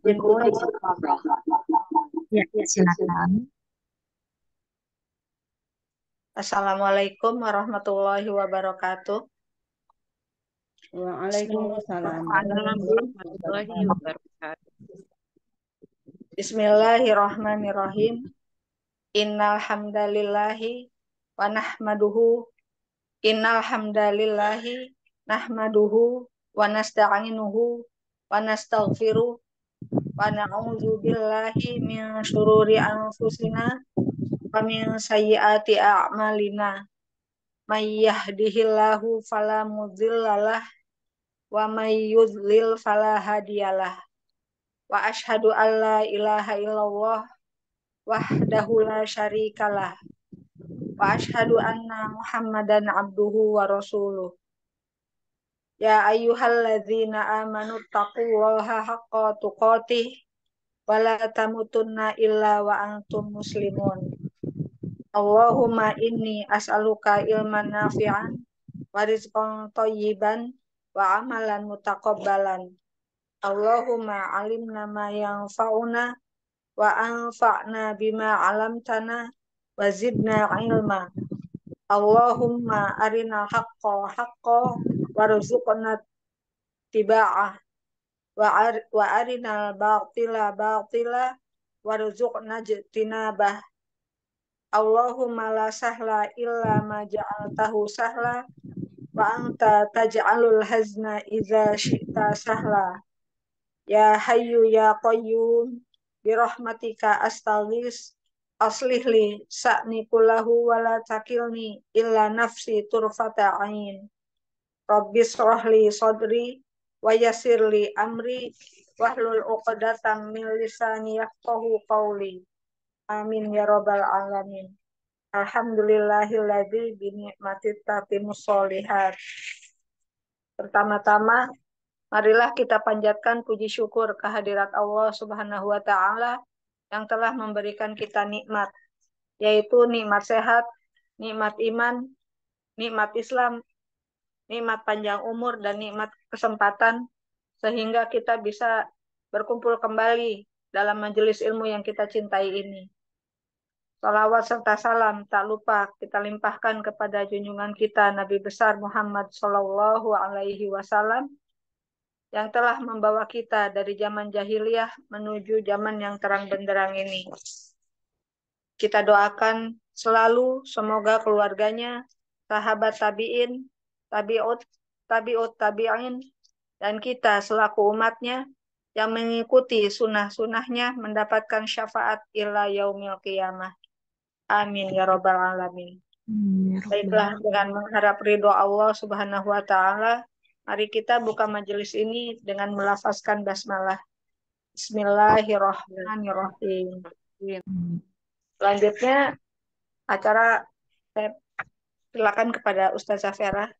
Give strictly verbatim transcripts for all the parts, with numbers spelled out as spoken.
dimulai. Ya, silakan. Assalamualaikum warahmatullahi wabarakatuh. Waalaikumsalam Bismillahirrahmanirrahim. warahmatullahi warahmatullahi wabarakatuh. wabarakatuh. Bismillahirrahmanirrahim. Innal hamdalillahi wa nahmaduhu. Innal hamdalillahi nahmaduhu wa nasta'inuhu wa nastaghfiruh wa na'udzu billahi min syururi anfusina wa min sayyiati a'malina. May yahdihillahu fala mudhillalah wa may yudlil fala hadiyalah. Wa asyhadu an la ilaha illallah wahdahu la syarikalah. Wa asyhadu anna Muhammadan abduhu wa rasuluh. Ya ayyuhalladzina amanu taqullaha haqqa tuqatih wa la tamutunna illa wa antum muslimun. Allahumma inni as'aluka ilman nafi'an wa rizqan thayyiban wa amalan mutaqabbalan. Allahumma alimna ma yanfa'una wa anfa'na bima 'allamtana wa zidna ilma. Allahumma arinal haqqa haqqa warzuqna tiba'ah wa ar, wa arinal batila batila warzuqna jinabah. Allahumma la sahla illa ma ja'altahu sahla wa anta taj'alul hazna idza syi'ta sahla. Ya hayyu ya qayyum birahmatika astaghis aslih li sa'ni kullahu wa la takilni illa nafsi turfata ain. Rabbis rohli sadri wa yassir li amri wahlul uqdatam min lisani yafqahu qawli. Amin ya rabbal alamin. Alhamdulillahilladzi bi ni'matit tatimmus sholihat. Pertama-tama, marilah kita panjatkan puji syukur kehadirat Allah Subhanahu wa taala yang telah memberikan kita nikmat, yaitu nikmat sehat, nikmat iman, nikmat Islam, nikmat panjang umur, dan nikmat kesempatan, sehingga kita bisa berkumpul kembali dalam majelis ilmu yang kita cintai ini. Salawat serta salam tak lupa kita limpahkan kepada junjungan kita Nabi besar Muhammad Shallallahu Alaihi Wasallam yang telah membawa kita dari zaman jahiliyah menuju zaman yang terang benderang ini. Kita doakan selalu semoga keluarganya, sahabat tabi'in, tabi'ut, tabi'ut tabi'in, dan kita selaku umatnya yang mengikuti sunnah-sunnahnya mendapatkan syafaat ila yaumil qiyamah. Amin ya rabbal alamin. Baiklah, dengan mengharap ridho Allah Subhanahu wa taala, mari kita buka majelis ini dengan melafazkan basmalah. Bismillahirrahmanirrahim. Selanjutnya acara saya silakan kepada Ustazah Vera.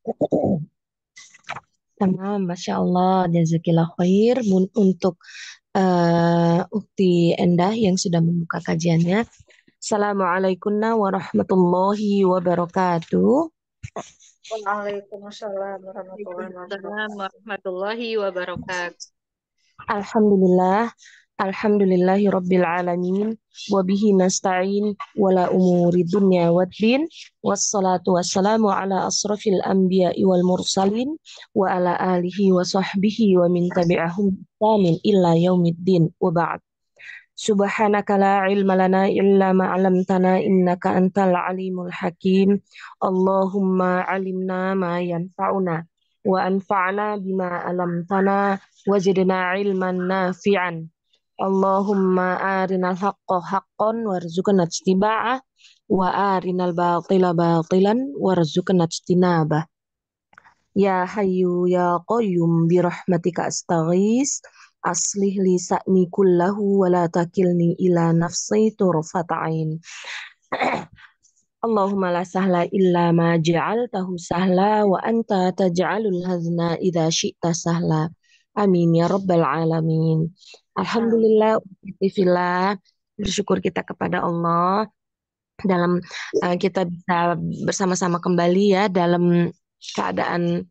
Tamam, Masya Allah, jazakillah khair untuk uh, Ukti Endah yang sudah membuka kajiannya. Assalamualaikum warahmatullahi wabarakatuh. Waalaikumsalam warahmatullahi wabarakatuh. Waalaikumsalam warahmatullahi wabarakatuh. Alhamdulillah, alhamdulillahi rabbil alamin, wa bihi nasta'in, wala umuri dunya waddin, wassalatu wassalamu ala asrafil anbiya'i wal mursalin, wa ala alihi wa sahbihi wa min tabi'ahum ihsanin illa yaumiddin, wa ba'd. Subhanaka la ilma lana illa ma 'allamtana innaka antal alimul hakim. Allahumma 'allimna ma yanfa'una wa anfa'na bima 'allamtana wazidna 'ilman nafi'an. Allahumma arinal haqqa haqqan warzuqna ittiba'ah wa arinal batila batilan warzuqna ijtinabah. Ya hayyu ya qayyum birahmatika astaghis aslih li sa'ni kullahu wa la takilni ila nafsi turfata ain. Allahumma la sahla illa ma ja'altahu sahla wa anta taj'alul hazna idza syi'ta sahla. Amin ya rabbal alamin. Alhamdulillah, fillah, bersyukur kita kepada Allah dalam uh, kita bisa bersama-sama kembali ya dalam keadaan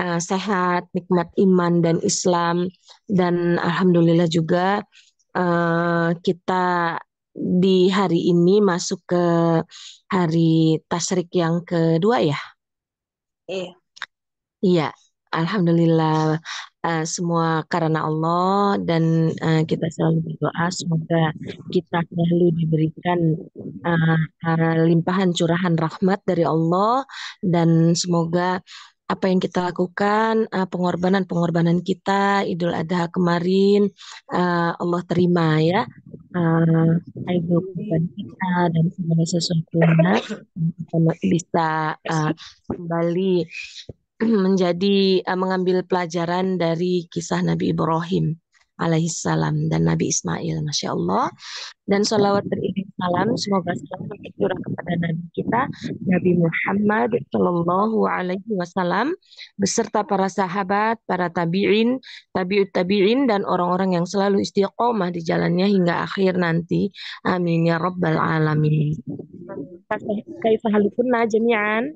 uh, sehat, nikmat iman dan Islam, dan alhamdulillah juga uh, kita di hari ini masuk ke hari tasyrik yang kedua ya. Iya. Iya, alhamdulillah. Uh, semua karena Allah, dan uh, kita selalu berdoa semoga kita selalu diberikan uh, uh, limpahan curahan rahmat dari Allah, dan semoga apa yang kita lakukan, uh, pengorbanan-pengorbanan kita Idul Adha kemarin, uh, Allah terima ya. Uh, Aibul kurban kita dan segala sesuatunya kita bisa uh, kembali menjadi uh, mengambil pelajaran dari kisah Nabi Ibrahim alaihissalam dan Nabi Ismail, masya Allah. Dan salawat beriring salam semoga selalu tercurah kepada Nabi kita Nabi Muhammad Shallallahu Alaihi Wasallam beserta para sahabat, para tabiin, tabiut tabiin, dan orang-orang yang selalu istiqomah di jalannya hingga akhir nanti. Amin ya rabbal alamin. Kaifa halukunna jami'an?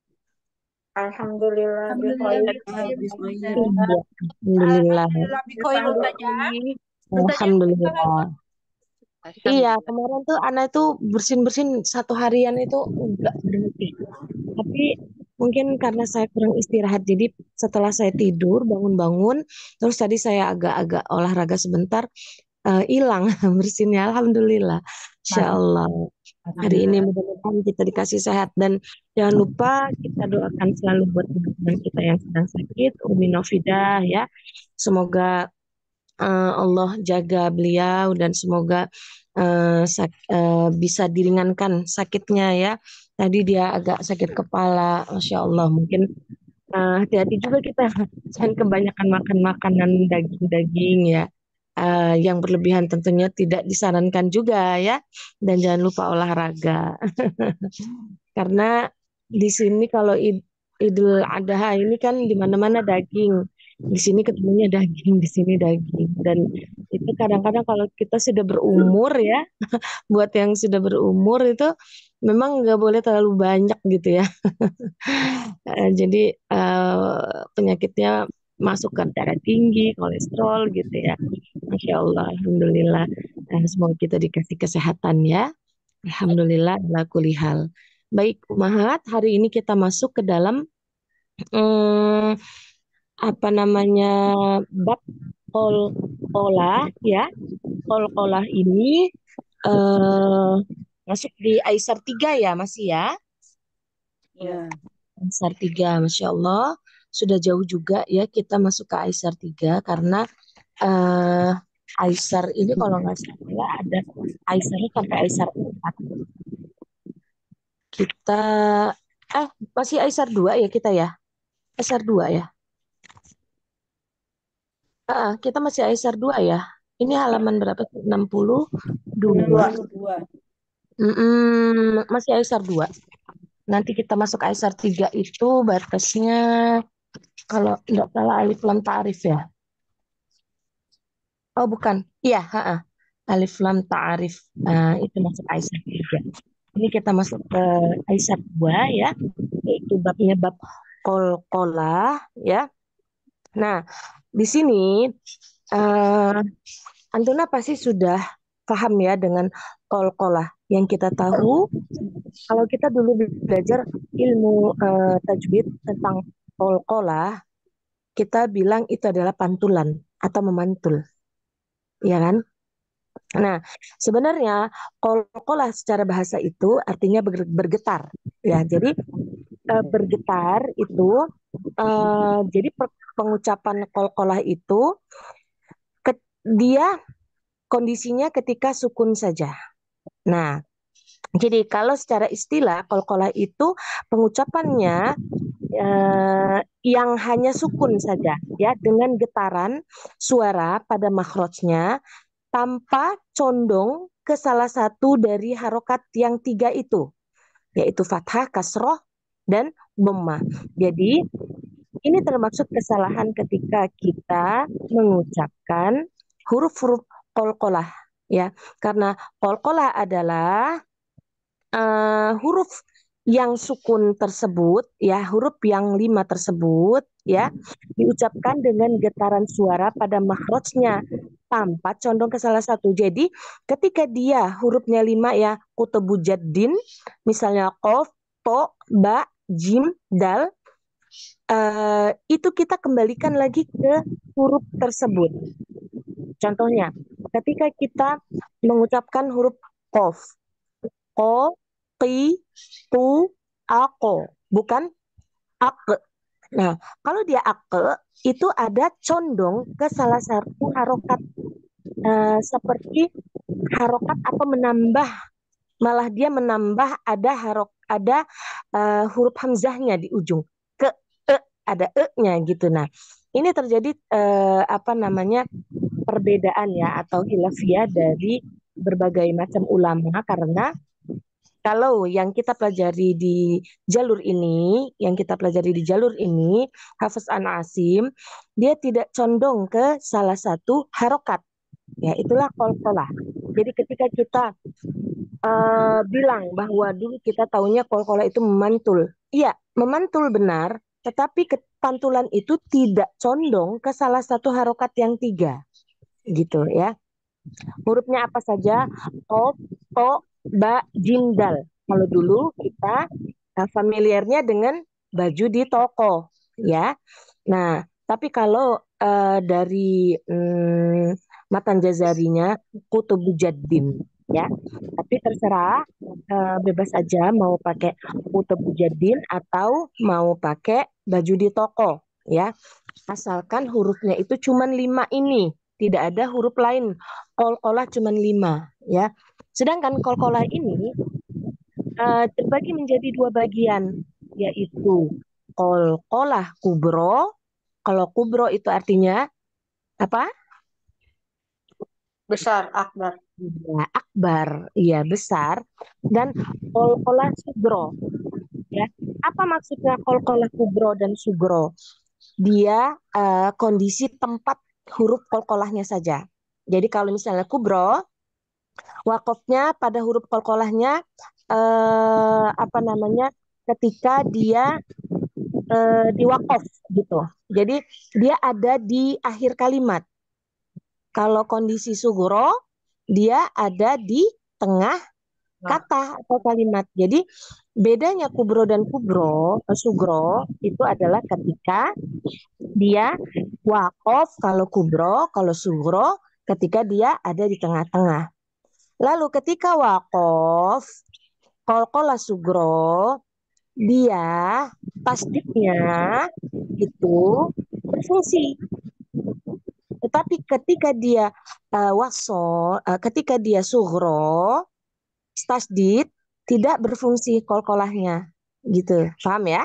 Alhamdulillah Alhamdulillah, bikhair. Iya, alhamdulillah. Alhamdulillah bikhair Ustazah. Alhamdulillah. Iya, Alhamdulillah. kemarin tuh anak itu bersin-bersin satu harian itu enggak berhenti. Tapi mungkin karena saya kurang istirahat, jadi setelah saya tidur, bangun-bangun, terus tadi saya agak-agak olahraga sebentar, eh, hilang bersinnya. Alhamdulillah. Insya Allah. Hari ini mudah-mudahan kita dikasih sehat, dan jangan lupa kita doakan selalu buat teman-teman kita yang sedang sakit, Umi Novidah ya. Semoga uh, Allah jaga beliau, dan semoga uh, sak- uh, bisa diringankan sakitnya ya. Tadi dia agak sakit kepala, Masya Allah. Mungkin uh, hati-hati juga kita jangan kebanyakan makan makanan daging-daging ya. Uh, yang berlebihan tentunya tidak disarankan juga ya. Dan jangan lupa olahraga. Karena di sini kalau id- Idul Adha ini kan di mana-mana daging. Di sini ketemunya daging, di sini daging. Dan itu kadang-kadang kalau kita sudah berumur ya, buat yang sudah berumur itu memang nggak boleh terlalu banyak gitu ya. Eh, Jadi eh, penyakitnya masuk ke darah tinggi, kolesterol gitu ya. Masya Allah, Alhamdulillah. Eh, semoga kita dikasih kesehatan ya. Alhamdulillah, ala kulli hal. Baik, Umahat, hari ini kita masuk ke dalam hmm, apa namanya bab qol-qolah ya. Qol-qolah ini eh, masuk di Aisar tiga ya, masih ya. Iya. Aisar tiga, Masya Allah. Sudah jauh juga ya kita masuk ke Aisar tiga, karena eh, Aisar ini kalau nggak salah ada Aisarnya sampai Aisar empat. Kita eh masih Aisar dua ya kita ya. Aisar dua ya. Ah, kita masih Aisar dua ya. Ini halaman berapa sih? enam puluh dua. Mm-mm, masih Aisar dua. Nanti kita masuk Aisar tiga itu batasnya kalau nggak salah alif lam ta'arif ya. Oh bukan. Iya, ha-ha. Alif lam ta'arif. Nah, itu masuk Aisar tiga. Ini kita masuk ke Aisar dua ya. Yaitu babnya bab kol-kolah ya. Nah, di sini eh Antuna pasti sudah paham ya dengan kol-kolah. Yang kita tahu, kalau kita dulu belajar ilmu eh, tajwid tentang kol-kolah, kita bilang itu adalah pantulan atau memantul, ya kan? Nah, sebenarnya kol-kolah secara bahasa itu artinya ber- bergetar, ya. Jadi eh, bergetar itu, eh, jadi per- pengucapan kol-kolah itu ke- dia kondisinya ketika sukun saja. Nah, jadi kalau secara istilah qalqalah itu pengucapannya eh, yang hanya sukun saja ya, dengan getaran suara pada makhrajnya tanpa condong ke salah satu dari harokat yang tiga itu, yaitu fathah, kasroh, dan dhammah. Jadi ini termasuk kesalahan ketika kita mengucapkan huruf-huruf qalqalah ya, karena qalqalah adalah eh, huruf yang sukun tersebut ya, huruf yang lima tersebut ya, diucapkan dengan getaran suara pada makhrajnya tanpa condong ke salah satu. Jadi ketika dia hurufnya lima ya, kutubujaddin, misalnya qaf, to, ba, jim, dal, uh, itu kita kembalikan lagi ke huruf tersebut. Contohnya, ketika kita mengucapkan huruf qaf, ko, qi, tu, ako, bukan ak. Nah, kalau dia ake, itu ada condong ke salah satu harokat, uh, seperti harokat atau menambah, malah dia menambah ada harok, ada uh, huruf hamzahnya di ujung, ke e, ada e-nya gitu. Nah, ini terjadi uh, apa namanya perbedaan ya atau khilafiyah dari berbagai macam ulama, karena kalau yang kita pelajari di jalur ini, yang kita pelajari di jalur ini, Hafiz An Asim, dia tidak condong ke salah satu harokat. Ya, itulah qalqalah. Jadi ketika kita uh, bilang bahwa dulu kita taunya qalqalah itu memantul. Iya, memantul benar, tetapi kepantulan itu tidak condong ke salah satu harokat yang tiga. Gitu ya. Hurufnya apa saja? O, to, ba, jim, dal. Kalau dulu kita uh, familiarnya dengan baju di toko, ya. Nah, tapi kalau uh, dari um, Matan Jazarinya kutubujaddin, ya. Tapi terserah, uh, bebas aja mau pakai kutubujaddin atau mau pakai baju di toko, ya. Asalkan hurufnya itu cuma lima ini, tidak ada huruf lain. Qalqalah cuma lima, ya. Sedangkan qalqalah ini uh, terbagi menjadi dua bagian, yaitu qalqalah kubro. Kalau kubro itu artinya apa? Besar, akbar. Ya, akbar, iya besar. Dan qalqalah sugro, ya. Apa maksudnya qalqalah kubro dan sugro? Dia uh, kondisi tempat huruf qalqalahnya saja. Jadi kalau misalnya kubro, wakofnya pada huruf qalqalahnya uh, apa namanya? Ketika dia uh, diwakof gitu. Jadi dia ada di akhir kalimat. Kalau kondisi sugro, dia ada di tengah kata atau kalimat. Jadi bedanya kubro dan kubro, sugro itu adalah ketika dia wakof kalau kubro, kalau sugro ketika dia ada di tengah-tengah. Lalu ketika wakof, qalqalah sugro, dia tasdidnya itu berfungsi. Tetapi ketika dia uh, waso, uh, ketika dia sugro, tasdid tidak berfungsi qalqalahnya. Gitu. Paham ya?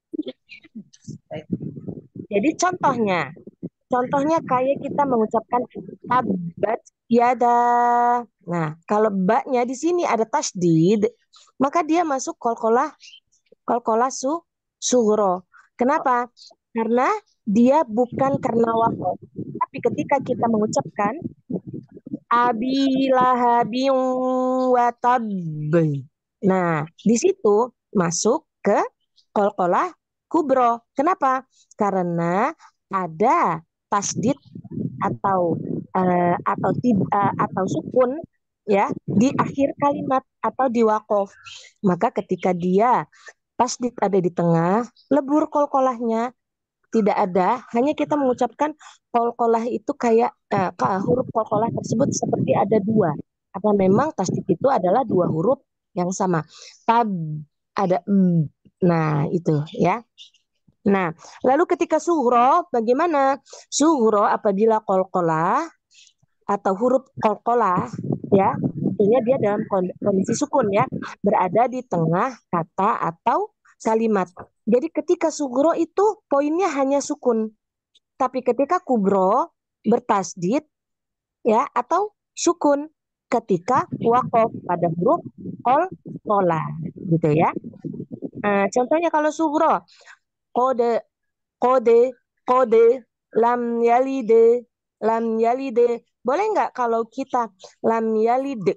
Jadi contohnya, contohnya kayak kita mengucapkan tabat yada. Nah, kalau ba-nya di sini ada tasdid, maka dia masuk qalqalah qalqalah su sugro. Kenapa? Karena dia bukan karena wakof. Tapi ketika kita mengucapkan abi lahabin wa tab. Nah, di situ masuk ke qalqalah kubro. Kenapa? Karena ada tasdid atau uh, atau uh, atau sukun ya di akhir kalimat atau di wakof. Maka ketika dia tasdid ada di tengah, lebur qalqalahnya tidak ada, hanya kita mengucapkan qalqalah itu kayak uh, huruf qalqalah tersebut seperti ada dua. Karena memang tasdid itu adalah dua huruf yang sama. Tab ada mm. Nah, itu ya. Nah, lalu ketika sughra bagaimana? Sughra apabila qalqalah atau huruf qalqalah ya, artinya dia dalam kondisi sukun ya, berada di tengah kata atau kalimat. Jadi ketika sughra itu poinnya hanya sukun. Tapi ketika kubro bertasdid ya atau sukun ketika waqaf pada huruf qalqalah gitu ya. Nah, contohnya kalau sughra kode kode kode lam yalide lam yalide, boleh nggak kalau kita lam yalide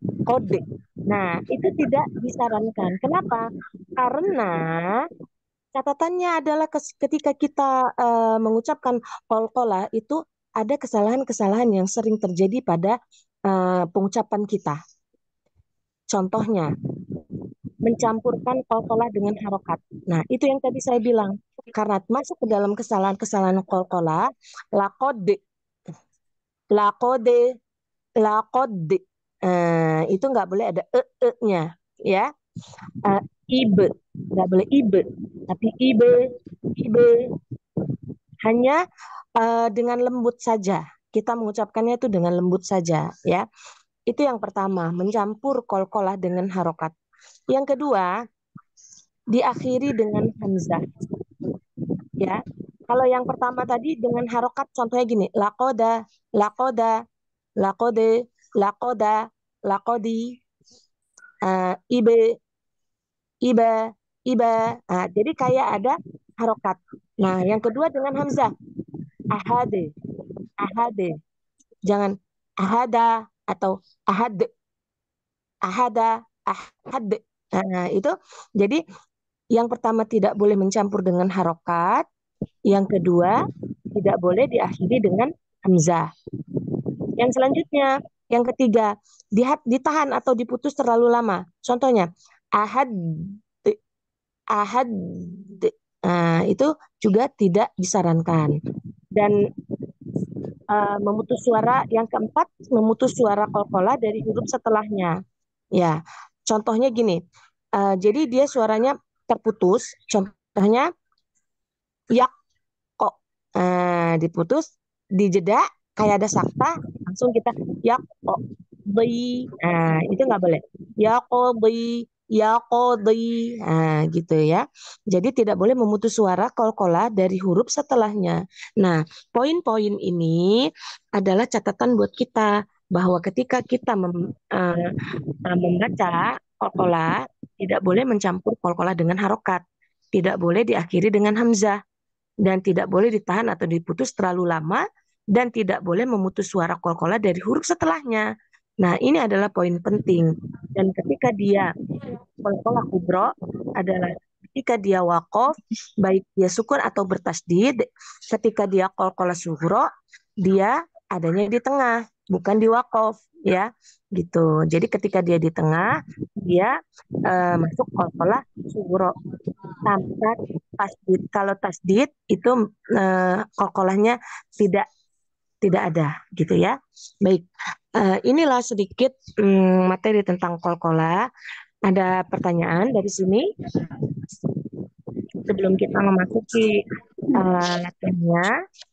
kode? Nah, itu tidak disarankan. Kenapa? Karena catatannya adalah kes- ketika kita eh, mengucapkan qalqalah itu ada kesalahan-kesalahan yang sering terjadi pada eh, pengucapan kita. Contohnya, mencampurkan qalqalah dengan harokat. Nah, itu yang tadi saya bilang. Karena masuk ke dalam kesalahan-kesalahan qalqalah, laqad, laqad, laqad. Eh, itu nggak boleh ada e-e-nya, ya. Eh, ibe, nggak boleh ibe, tapi ibe, ibe. Hanya eh, dengan lembut saja. Kita mengucapkannya itu dengan lembut saja, ya. Itu yang pertama, mencampur qalqalah dengan harokat. Yang kedua, diakhiri dengan hamzah, ya. Kalau yang pertama tadi dengan harokat, contohnya gini, lakoda, lakoda, lakode, lakoda, lakodi, uh, ibe, iba, iba. Nah, jadi kayak ada harokat. Nah, yang kedua dengan hamzah, ahade, ahade. Jangan ahada atau ahad, ahada, ahad. Nah, itu jadi yang pertama tidak boleh mencampur dengan harokat. Yang kedua, tidak boleh diakhiri dengan hamzah. Yang selanjutnya, yang ketiga, ditahan atau diputus terlalu lama. Contohnya, ahad, ahad. Nah, itu juga tidak disarankan. Dan uh, memutus suara, yang keempat, memutus suara qalqalah dari huruf setelahnya. Ya, contohnya gini. Uh, jadi dia suaranya terputus. Contohnya, yak kok, nah, diputus, dijeda kayak ada sakta, langsung kita ya kok di, nah itu nggak boleh, ya qadi, ya qadi, nah gitu ya. Jadi tidak boleh memutus suara qalqalah dari huruf setelahnya. Nah, poin-poin ini adalah catatan buat kita bahwa ketika kita mem, uh, membaca qalqalah tidak boleh mencampur qalqalah dengan harokat, tidak boleh diakhiri dengan hamzah, dan tidak boleh ditahan atau diputus terlalu lama, dan tidak boleh memutus suara qalqalah dari huruf setelahnya. Nah, ini adalah poin penting. Dan ketika dia qalqalah kubro adalah ketika dia waqaf, baik dia sukun atau bertasdid. Ketika dia qalqalah sughro, dia adanya di tengah, bukan di waqaf, ya. Gitu. Jadi ketika dia di tengah, dia uh, masuk qalqalah sughro tanpa tasdid. Kalau tasdid itu uh, qalqalahnya tidak tidak ada, gitu ya. Baik, uh, inilah sedikit um, materi tentang qalqalah. Ada pertanyaan dari sini sebelum kita memasuki uh, latihannya?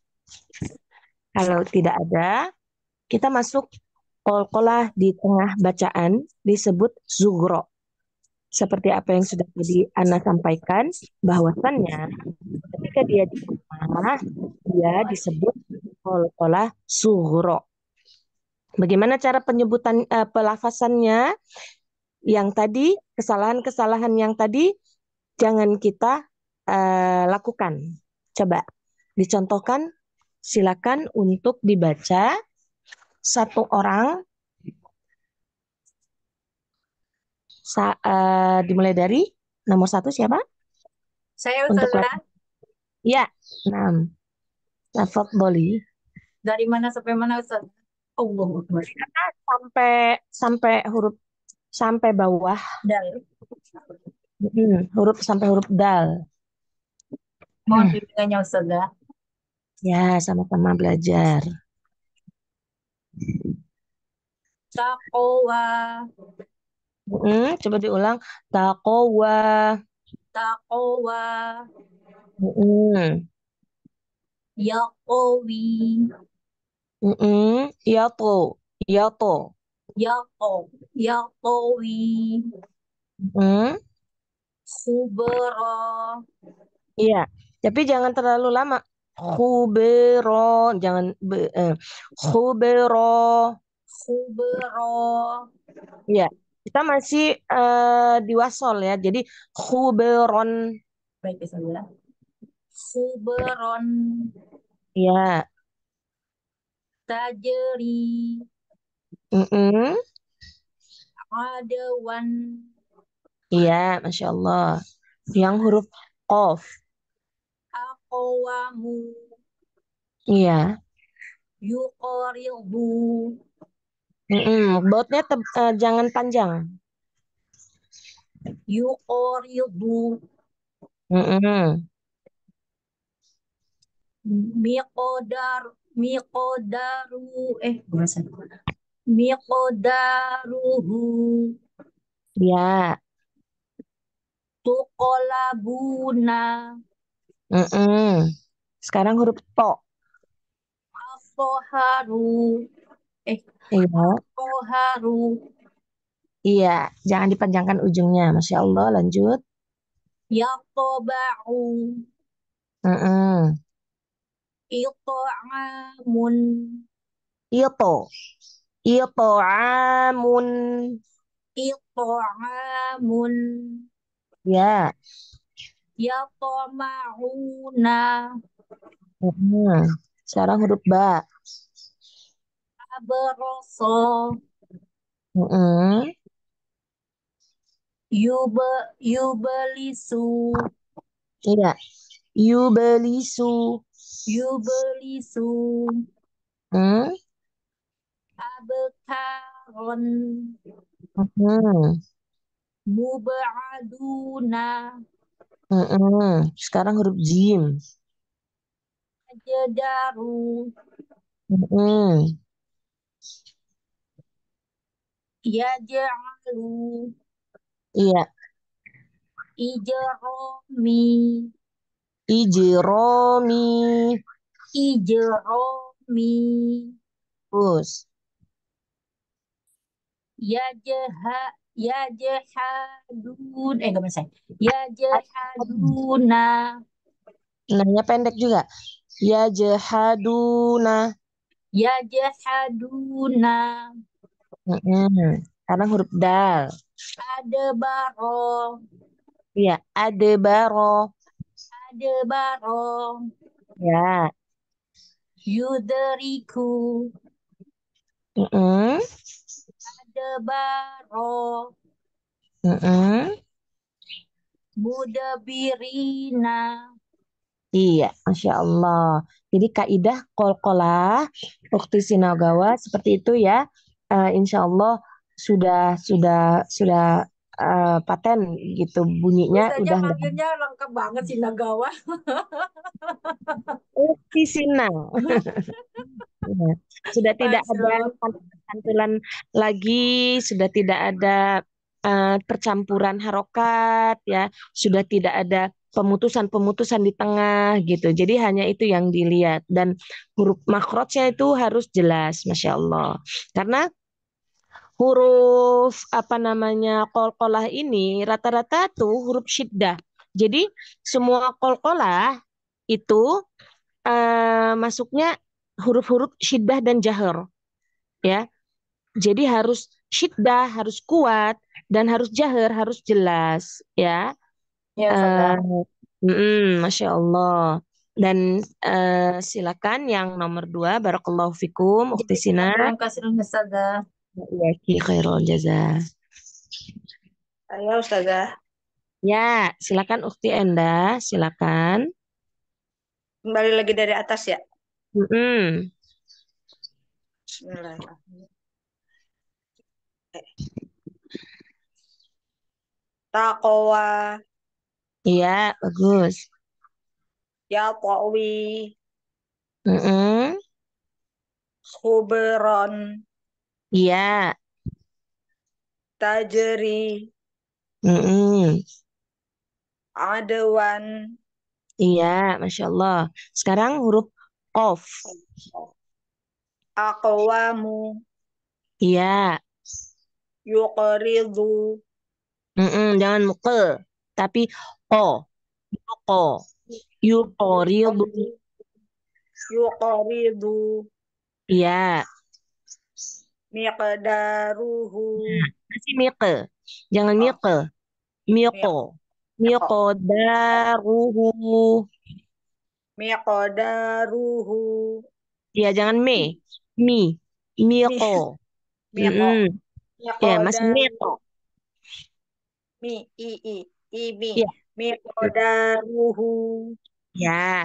Kalau tidak ada, kita masuk qalqalah di tengah bacaan disebut zughro. Seperti apa yang sudah tadi Ana sampaikan, bahwasannya ketika dia di tengah, dia disebut qalqalah sughro. Bagaimana cara penyebutan uh, pelafasannya? Yang tadi, kesalahan-kesalahan yang tadi jangan kita uh, lakukan. Coba dicontohkan, silakan untuk dibaca satu orang. Sa, uh, dimulai dari nomor satu siapa? Saya Untuk Ustazah. Ya, enam. Tafadholi. Dari mana sampai mana Ustazah? Allahu Akbar. Sampai sampai huruf sampai bawah. Dal. Hmm, huruf sampai huruf dal. Mohon Hmm. bimbingannya Ustazah. Ya, sama-sama belajar. Taqwa. Hmm, coba diulang. Taqwa. Taqwa. Hmm. Yaqawi. Hmm. Ya to. Ya to. Yaqaw. Yaqawi. Hmm. Khubara. Iya, tapi jangan terlalu lama. Khubero, jangan be, eh. Khubero. Khubara. Iya, kita masih eh, di wasol ya. Jadi khuberon. Baik Ustazah. Khubaron. Iya. Tajri. Mm-mm. Adawan. Iya, Masya Allah. Yang huruf Qaf. Aqwamu. Iya. Yuqaridu. Mm-mm. Bautnya teb- eh, jangan panjang. Yuqaridu. Mm-mm. Miqdar. Miqdaru. Eh, bahasa. Miqdaruhu. Ya. Tuqolabuna. Mm-mm. Sekarang huruf to. Atoharu. Eh, Iya. Atoharu. Iya. Jangan dipanjangkan ujungnya. Masya Allah. Lanjut. Yatoba'u. Mm-mm. Ita'amun. Ito. Ito amun. Ita'amun. Ya. Yatoma'una. Mm-mm. Sekarang huruf ba. Abroso. Mm-mm. Yube, yubelisu. Iya. Yubelisu. Yubelisu. Hmm? Abekaron. Hmm. Mubaduna. Mm-mm. Sekarang huruf jim. Jedaru. Mm-mm. Yaj'alu. Iya. Ijromi. Ijromi. Ijromi. Terus. Yajha. Yajhadun. Eh, gak bisa. Yajhaduna. Nanya pendek juga. Ya jahaduna. Yajhaduna. Mm-mm. Sekarang huruf dal. Adebaro. Iya. Adebaro. Adebaro. Ya. Yuderiku. Mm-mm. Adebaro. Mm-mm. Mudabirina. Iya, Masya Allah. Jadi kaidah qalqalah ukti Sinagawa seperti itu ya. Eh, insya Allah sudah sudah sudah eh, paten gitu bunyinya Ustazah udah nggak manggilnya lengkap banget sih Nagawa. ukti Sina. Ya. Sudah tidak Masya ada Allah. pantulan lagi, sudah tidak ada eh, percampuran harokat ya, sudah tidak ada pemutusan-pemutusan di tengah gitu. Jadi hanya itu yang dilihat dan huruf makrotnya itu harus jelas, Masya Allah. Karena huruf apa namanya kolkolah ini rata-rata tuh huruf syiddah. Jadi semua kolkolah itu eh, masuknya huruf-huruf syiddah dan jahar ya. Jadi harus syiddah, harus kuat dan harus jahar, harus jelas ya. Ya Eh, Ustazah. mm, Masya Allah. Dan eh, silakan yang nomor dua, Barakallahu fikum, Ukti Sina. Jazakallahu khairan Ustazah. Ya, ki khairul jaza. Saya Ustazah. Ya, silakan Ukti Enda, silakan. Kembali lagi dari atas ya. Mm-mm. Bismillahirrahmanirrahim. Taqwa, Iya, bagus. ya qawi, Mm-mm. khubron, Iya. tajri, Mm-mm. adwan, Iya, Masya Allah. Sekarang huruf Qaf. aqwamu, Iya. yuqridu, Mm-mm, jangan muke, tapi ko, ko, yuqoridu. yuqridu, Iya, miqdaruhu, masih mike. Jangan oh, mike, miko. miq, miqo, Miko daruhu. miqdaruhu, Iya, jangan me. Mi, mi, miko. miqo, Mm-mm. Ya, masih miqdaru, miko. mi, i, i, i, mi, Ya, miqdaruhu Ya,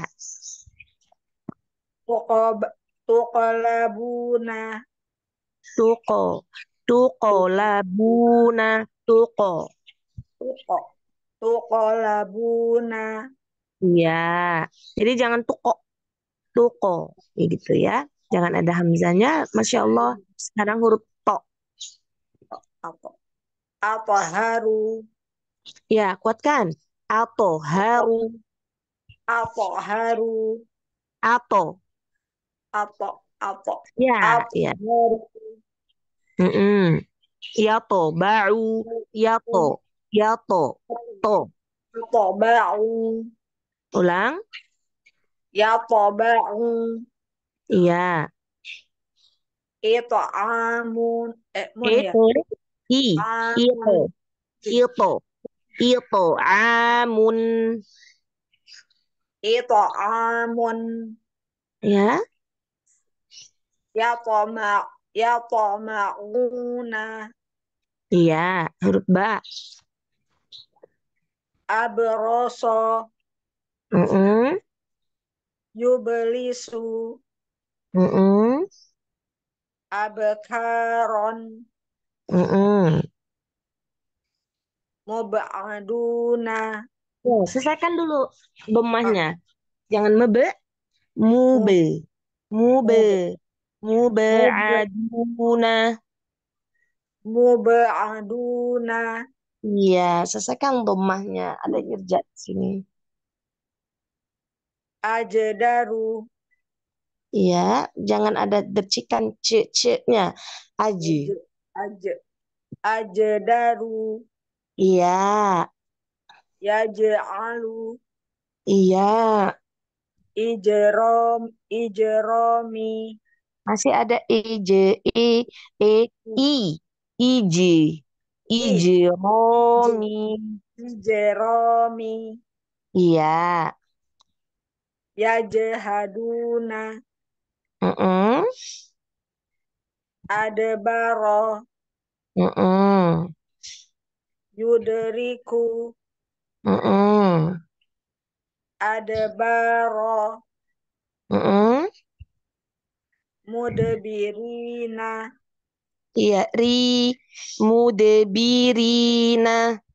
tuqab tuqalabuna tuko. Tuko labuna. Tuko. tuqo tuqalabuna Iya. Jadi jangan tuko. Tuko. Ya gitu ya. Jangan ada hamzanya. Masya Allah. Sekarang huruf to. apa apa haru Ya, kuatkan. Ato. Haru. apa haru Ato. apa apa Ya, apa ya. haru Mm-mm. Yato. Ba'u. Yato. Yato. To. apa bau Ulang. ya apa bau Iya. itu amun eh mun ya Itu. I. Itu. amun Itu. Itu. Amun. itu amun Ya. ya toma ya tomauna Iya. Huruf ba. abroso Mm-mm. yubelisu Mm-mm. abkaron Mm-mm. mubaduna Ya, selesaikan dulu ah, domahnya. Jangan mebe. mub Mube. Mube. mub Mube mub aduna. mubaduna Iya, selesaikan domahnya. Ada irja di sini. ajedaru Iya, jangan ada dercikan ce-ce-nya. Aji. aje aje ajedaru Iya, yaj'alu iya. ijrom ijromi Masih ada ij, i, e, i, iji, i iji, ije romi. ijeromi Iya. yajhaduna Mm-mm, adbaro mm-mm, yudriku mm-mm, adbaro mm-mm. mudbirina Iya, ri, mudebirina.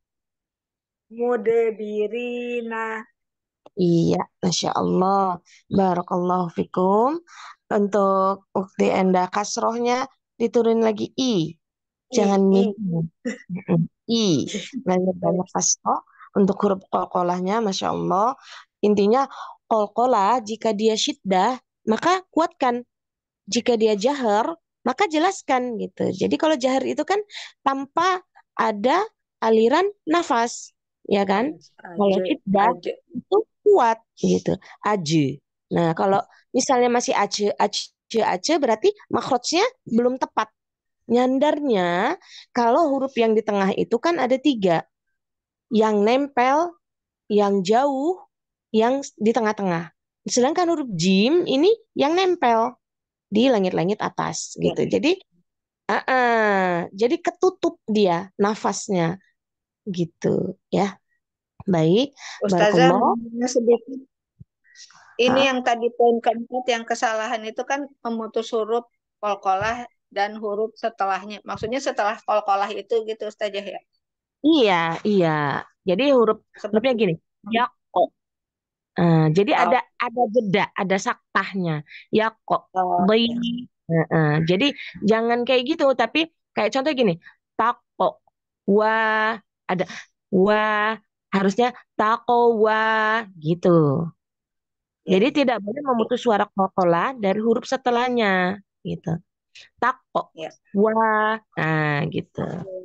mudbirina Iya, Masya Allah. Barakallahu fikum. Untuk ukti enda kasrohnya diturun lagi i. i Jangan i mim. Mm-mm. I. Belajar banyak kasroh. Untuk huruf qalqalahnya, Masya Allah. Intinya, qalqalah jika dia syiddah, maka kuatkan. Jika dia jahar, maka jelaskan gitu. Jadi kalau jahar itu kan tanpa ada aliran nafas, ya kan? Kalau aje syiddah aje itu kuat gitu. Aju. Nah, kalau misalnya masih ace, ace, ace berarti makhrajnya belum tepat. Nyandarnya kalau huruf yang di tengah itu kan ada tiga. Yang nempel, yang jauh, yang di tengah-tengah. Sedangkan huruf jim ini yang nempel di langit-langit atas ya gitu. Jadi, ah, ah, jadi ketutup dia nafasnya gitu ya. Baik, Ustazah barakallah. mau sedikit. Ini Ah, yang tadi poin keempat yang kesalahan itu kan memutus huruf kolkolah dan huruf setelahnya. Maksudnya setelah kolkolah itu gitu Ustazah ya. iya, iya. Jadi huruf hurufnya Seperti gini. Ya kok. Eh, jadi ada oh, ada jeda, ada saktahnya. Ya kok. oh, Baik. Eh, eh. Jadi jangan kayak gitu, tapi kayak contoh gini. Tako. Wah, ada wah, harusnya tako wah gitu. ya. Jadi tidak boleh memutus suara kokola dari huruf setelahnya gitu. Tako. Ya. Wah, nah gitu.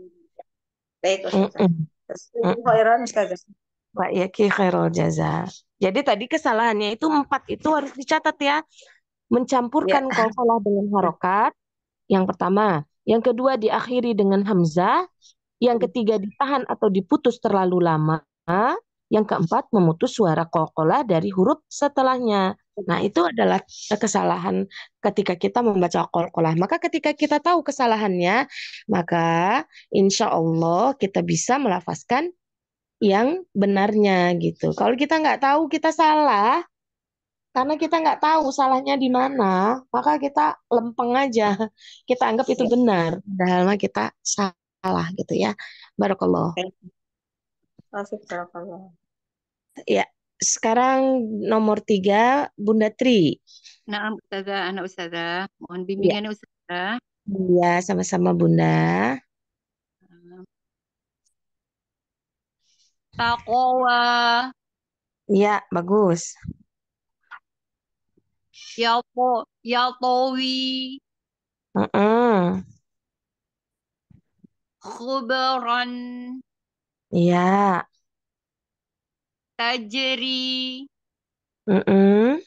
Baik Ustazah. Mm-mm. Terus khairan Ustazah. Pak Yaki khairul jaza. Jadi tadi kesalahannya itu empat itu harus dicatat ya. Ya. Mencampurkan qalqalah dengan harokat. Yang pertama. Yang kedua diakhiri dengan hamzah. Yang ketiga ditahan atau diputus terlalu lama. Yang keempat memutus suara qalqalah dari huruf setelahnya. Nah itu adalah kesalahan ketika kita membaca qalqalah. Maka ketika kita tahu kesalahannya, maka insya Allah kita bisa melafazkan yang benarnya gitu. Kalau kita nggak tahu kita salah, karena kita nggak tahu salahnya di mana, maka kita lempeng aja. Kita anggap itu Ya. benar, padahal mah kita salah gitu ya. Barakallah. Asik, barakallah. Ya, sekarang nomor tiga, Bunda Tri. Naam Ustazah, anak Ustazah. Mohon Ya, bimbingannya Ustazah. iya sama-sama Bunda. Taqwa, Iya, bagus. ya po, ya tawi, Heeh. khubran, Iya. tajri, Heeh.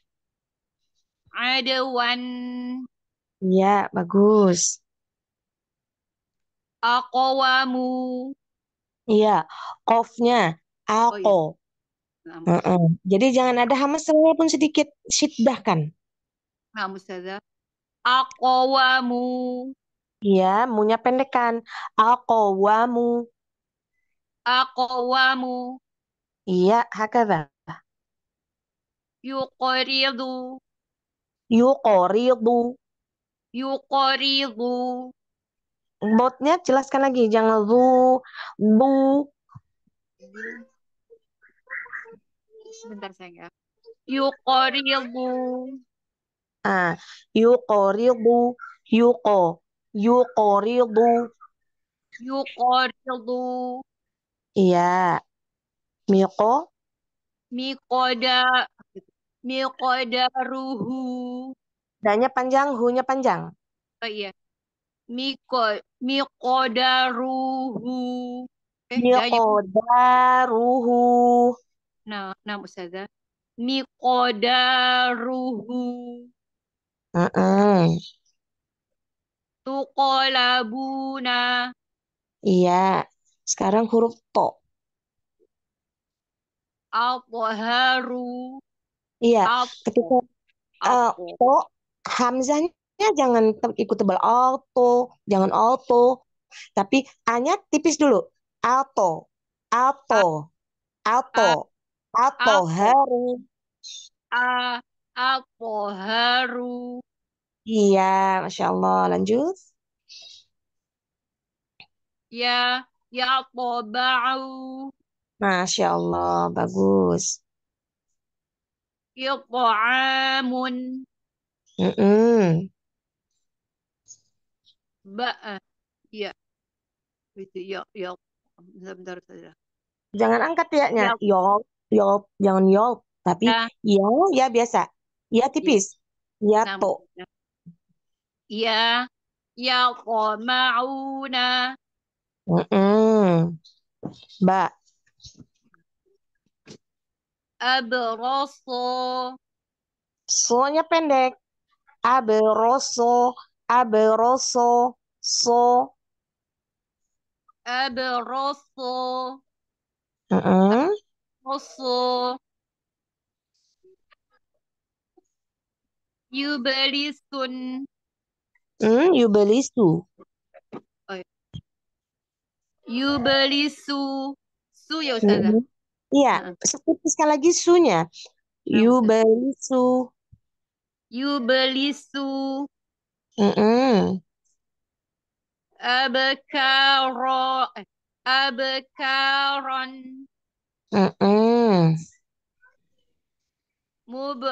adawan, Iya, bagus. aqwamu. Iya, qofnya Oh ako. iya, naam, Heeh. Jadi jangan ada hamas walaupun sedikit syiddah kan. naam Ustazah. Aqwamu, Iya, munya pendekan. Aqwamu. aqwamu, Iya, hakadha. yuqridu, Yuqoridu. yuqridu. Botnya jelaskan lagi, jangan zu, bu. Sebentar sayang ya. Yuqridu, Ah, yuqoridu. Yuqo. Yuqoridu. yuqridu, Iya, miqo. miqda, miqdaruhu. Danya panjang, hu-nya panjang. Oh iya, Miko, miqdaruhu. Eh, danya. Miqdaruhu. Nah, nah Ustazah. Miqdaruhu. Heeh. Tuqalabuna. Iya. Sekarang huruf to. Atharu. Iya. Ketika Atho. eh, Atho. to, hamzahnya jangan te- ikut tebal. Alto. Jangan alto. Tapi A-nya tipis dulu. Alto. Alto. A, Alto. a, Alto. atho. Haru. A, atharu. Iya. Masya Allah. Lanjut. Ya, ya tabau. Masya Allah. Bagus. It'amun. Mm-mm. Ba, ya, itu ya, ya. Bentar, bentar saja. Jangan angkat ya-nya. Ya, Yol. Yol. Jangan yol. Tapi ya, ya, ya biasa. Ya ya. tipis. Ya Nah, to. ya, ya qama'una. Mm-mm. Ba. Abraso. So-nya pendek. Aberoso. Aberoso. So. Abraso. Mm-mm. Abraso. Yublisun. Mm, yubelisu. Oh, ya. Yublisu. Su ya Ustazah. Mm-mm. Iya. Heeh. Tipiskan lagi su-nya. Nah, Ustazah. Yubelisu. Yublisu. Mm-mm. Abkara. Eh, abkaran. Mm-mm. Mub,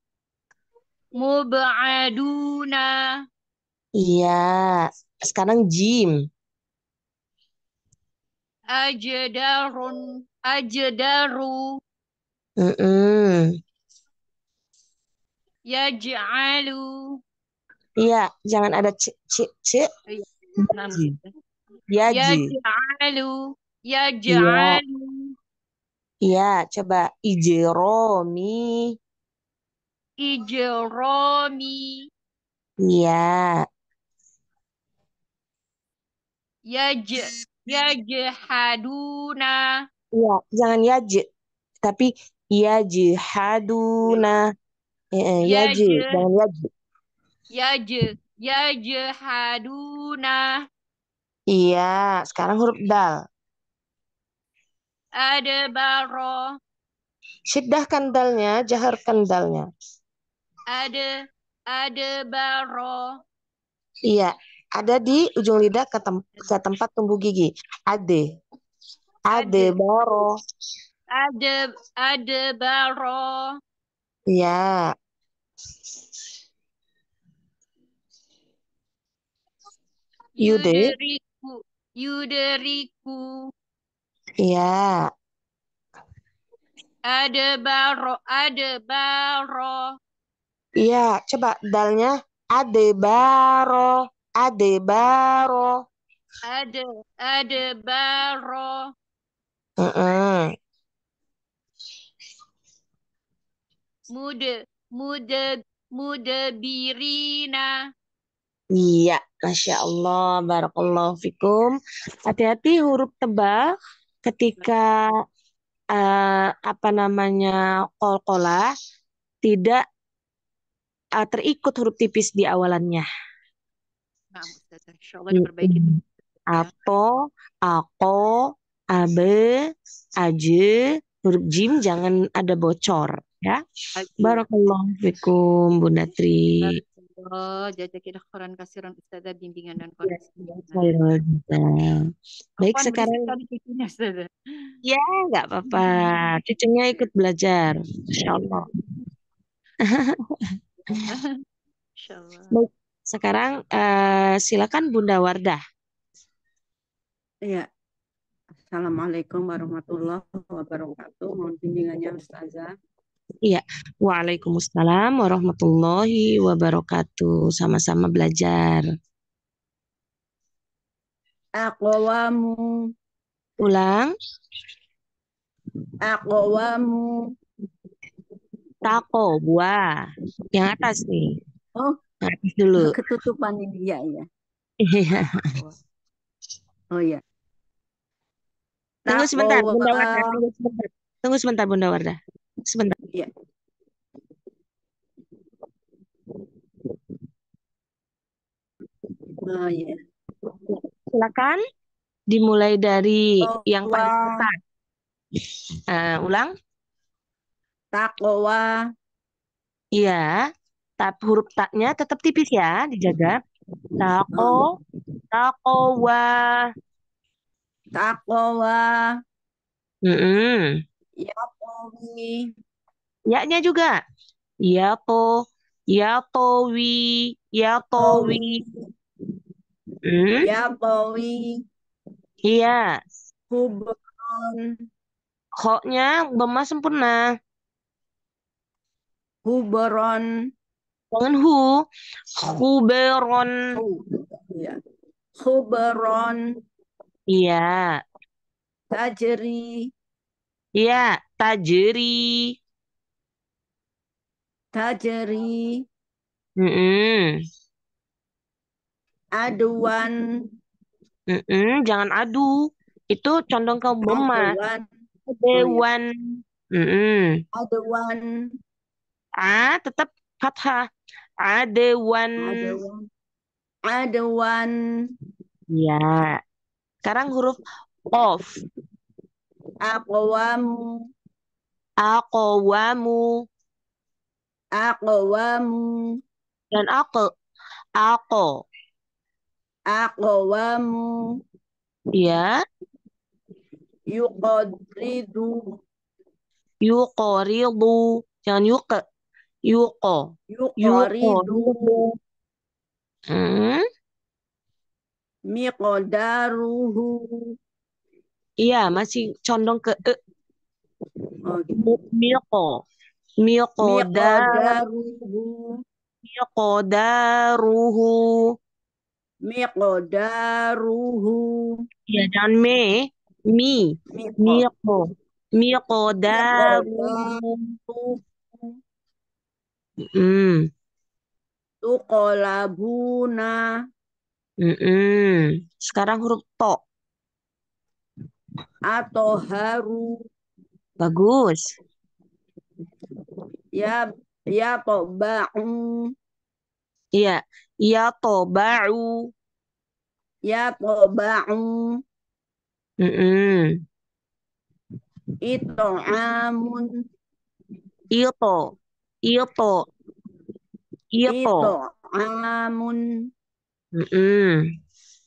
mubaduna. Iya. Sekarang jim. Ajdarun. Ajdaru. Mm-mm. Yaj'alu. Iya, jangan ada c, c, c. Oh, iya. Nah, Yaji. Ustazah. Yaji. Yaj'alu. Iya, Yaj'alu. iya. Coba ijeromi. Ijromi. Iya, Yaj. Yajhaduna. iya. Jangan yaje, tapi Oh, iya. yajhaduna. Eh, eh, Yaj. yaje, jangan yaje. Yaj. Yajhaduna. Iya, sekarang huruf dal. adbaro, Syiddahkan dalnya, jaharkan dalnya. ade, adbaro, Iya, ada di ujung lidah ke, tem- ke tempat tumbuh gigi. Ade, ade ade, baro. ade, adbaro, Iya, yude. yuderiku, yuderiku, Iya, adbaro, adbaro, iya. Coba dalnya ade baro, ade baro. ade, adbaro, Heeh. mude, mude, mudebirina, Iya, Masya Allah, Barakallahu fikum. Hati-hati huruf tebal ketika eh, apa namanya qalqalah tidak eh, terikut huruf tipis di awalannya. nah Ustazah, insya Allah diperbaiki Mm-mm. ya. Apo, ako, abe, aje, huruf jim jangan ada bocor ya. Aji. Barakallahu fikum, Bunda Tri. Barakallah, jazakallah khairan kasiran Ustazah bimbingan dan Ya, koreksinya. saya juga. Baik, Apaan berisik sekarang kali cucunya Ustazah. ya nggak apa-apa. Cucunya ikut belajar, Insya Allah. Insya Allah. Baik, sekarang eh, silakan Bunda Wardah. Iya, Assalamualaikum warahmatullahi wabarakatuh. Mohon bimbingannya Ustazah. Iya, Waalaikumsalam warahmatullahi wabarakatuh. Sama-sama belajar. Aqwamu, Ulang, aqwamu. tako, buah. Yang atas nih, Oh, yang atas dulu. ketutupan ini ya ya. Iya. Oh ya. Tunggu sebentar, Taqwa. Bunda Wardah. Tunggu sebentar. Tunggu sebentar, Bunda Wardah. Sebentar. Ya. Oh ya. Silakan dimulai dari yang Taqwa, paling atas. Eh, ulang. taqwa, Iya, tapi huruf taknya tetap tipis ya, dijaga. Tako, oh, takowa. taqwa, Mm-mm. ya qawi, Ya-nya juga. Ya to, ya towi, ya towi. qawi, Hmm? ya qawi, Iya, hubron, kok-nya bema sempurna. hubron, Jangan hu. Huberon. hu, ya. Hubron, Iya, tajri, iya, tajeri. tajri, Mm-mm. aduan, Mm-mm. Jangan adu. Itu condong ke bema. aduan, oh ya, Dewan. Mm-mm. aduan, A tetap fathah. Adewan. aduan, aduan, Iya. Sekarang huruf of. aqwamu, Aqwamu. aqwamu, Dan aku. Ako. aqwamu, Iya. yuqadridu, Yuqoridu. Jangan yuke. Yuko. yuqaridu, Yuqoridu. Hmm. miqdaruhu, Iya, masih condong ke e. oh gitu, Milko. Milkodar. miqdaruhu, Milkodaruhu. miqdaruhu, Ya, jangan me. Mi. miqo, Milko. Milkodaruhu. miqdaruhu, Hmm. tuqalabuna, Mm-mm. Sekarang huruf to. atoharu, Bagus. ya ya toba'u, Iya. Ya to ba'u. ya toba'u, Mm-mm. It'amun. Ito. Ito. Ito. It'amun. Mm-mm.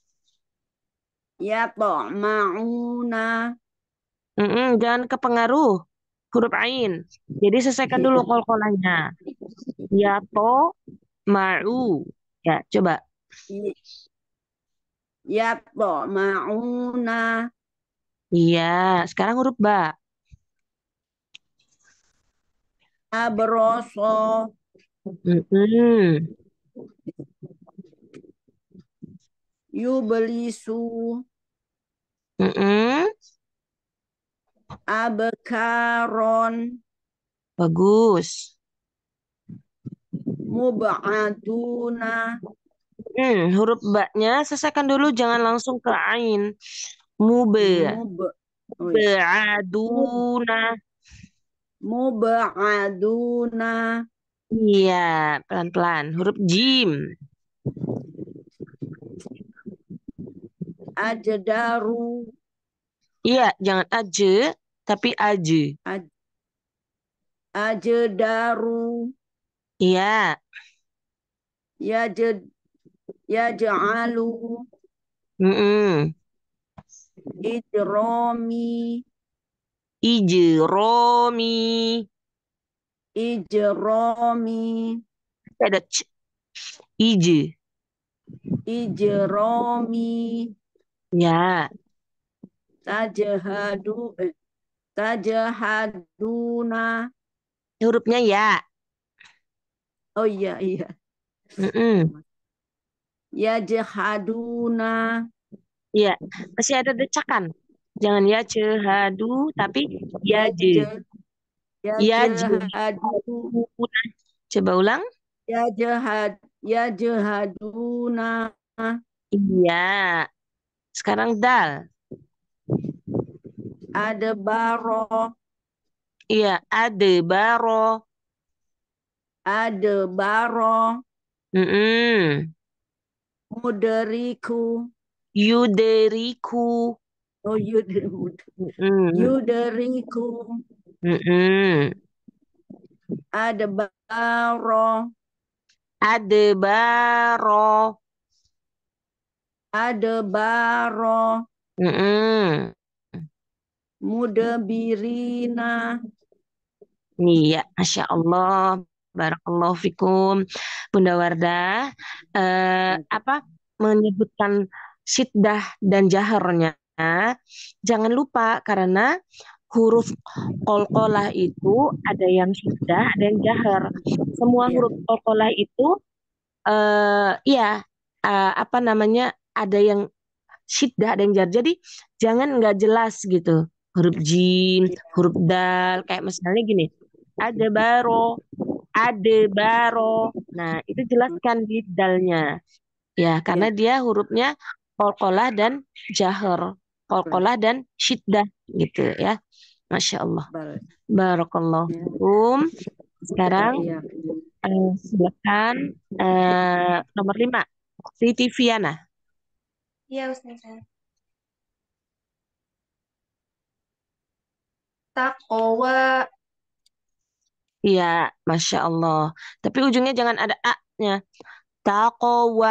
Yata'ma'una. Mm-mm. Jangan kepengaruh huruf ain. Jadi selesaikan dulu Iya. kol-kolanya. Ya to ma'u. Ya, coba. I- Yata'ma'una. Iya, sekarang huruf ba. Abroso. Mm-mm. Yublisu. Mm-mm. Abkaron. Bagus. Mub'aduna. Hmm, huruf ba-nya selesaikan dulu, jangan langsung ke ain. Mube. Mub. Oh ya. Mub. Beaduna. Mub'aduna. Iya, pelan-pelan. Huruf jim. Ajdaru. Iya, jangan aje, tapi aje. Aj- Ajdaru. Iya. Yaj. Yaj'alu. Mm-mm. Ijromi. Ijromi. Ijromi. Ada c. Ije. Ijromi. Ya, Tajhadu. eh, Tajhaduna. hurufnya ya. Oh iya, iya. Mm-mm. Yajhaduna. Iya, masih ada decakan. Jangan ya cehadu, tapi ya je. Yaj. Ya je. Yajhadu. Coba ulang. Yajhad. Yajhaduna. Iya. Sekarang dal. Adbaro. Iya, ade baro. Adbaro. Mm-mm. Muderiku. Yuderiku. Oh, yuder, Mm-mm. yuderiku. Mm-mm. Adbaro. Ade baro. Adbaro. Mm-mm. Mudabirina. Iya, Masya Allah. Barakallahu fikum. Bunda Wardah, eh, apa menyebutkan syiddah dan jaharnya. Jangan lupa karena huruf qalqalah itu ada yang syiddah, ada yang jahar. Semua Iya, huruf qalqalah itu eh ya eh, apa namanya ada yang syiddah ada yang jar. Jadi jangan nggak jelas gitu. Huruf jim, iya, huruf dal, kayak misalnya gini. Ada baro, ada baro. Nah, itu jelaskan di dalnya. Ya, karena iya. dia hurufnya qalqalah dan jahar. Qalqalah dan syiddah gitu ya. Masya Allah. Bal. Barakallahu Ya, fikum. Sekarang iya. eh, silakan eh, nomor lima. Siti Viana. Iya, Ustazah. Taqwa. Iya, Masya Allah. Tapi ujungnya jangan ada A-nya. Taqwa.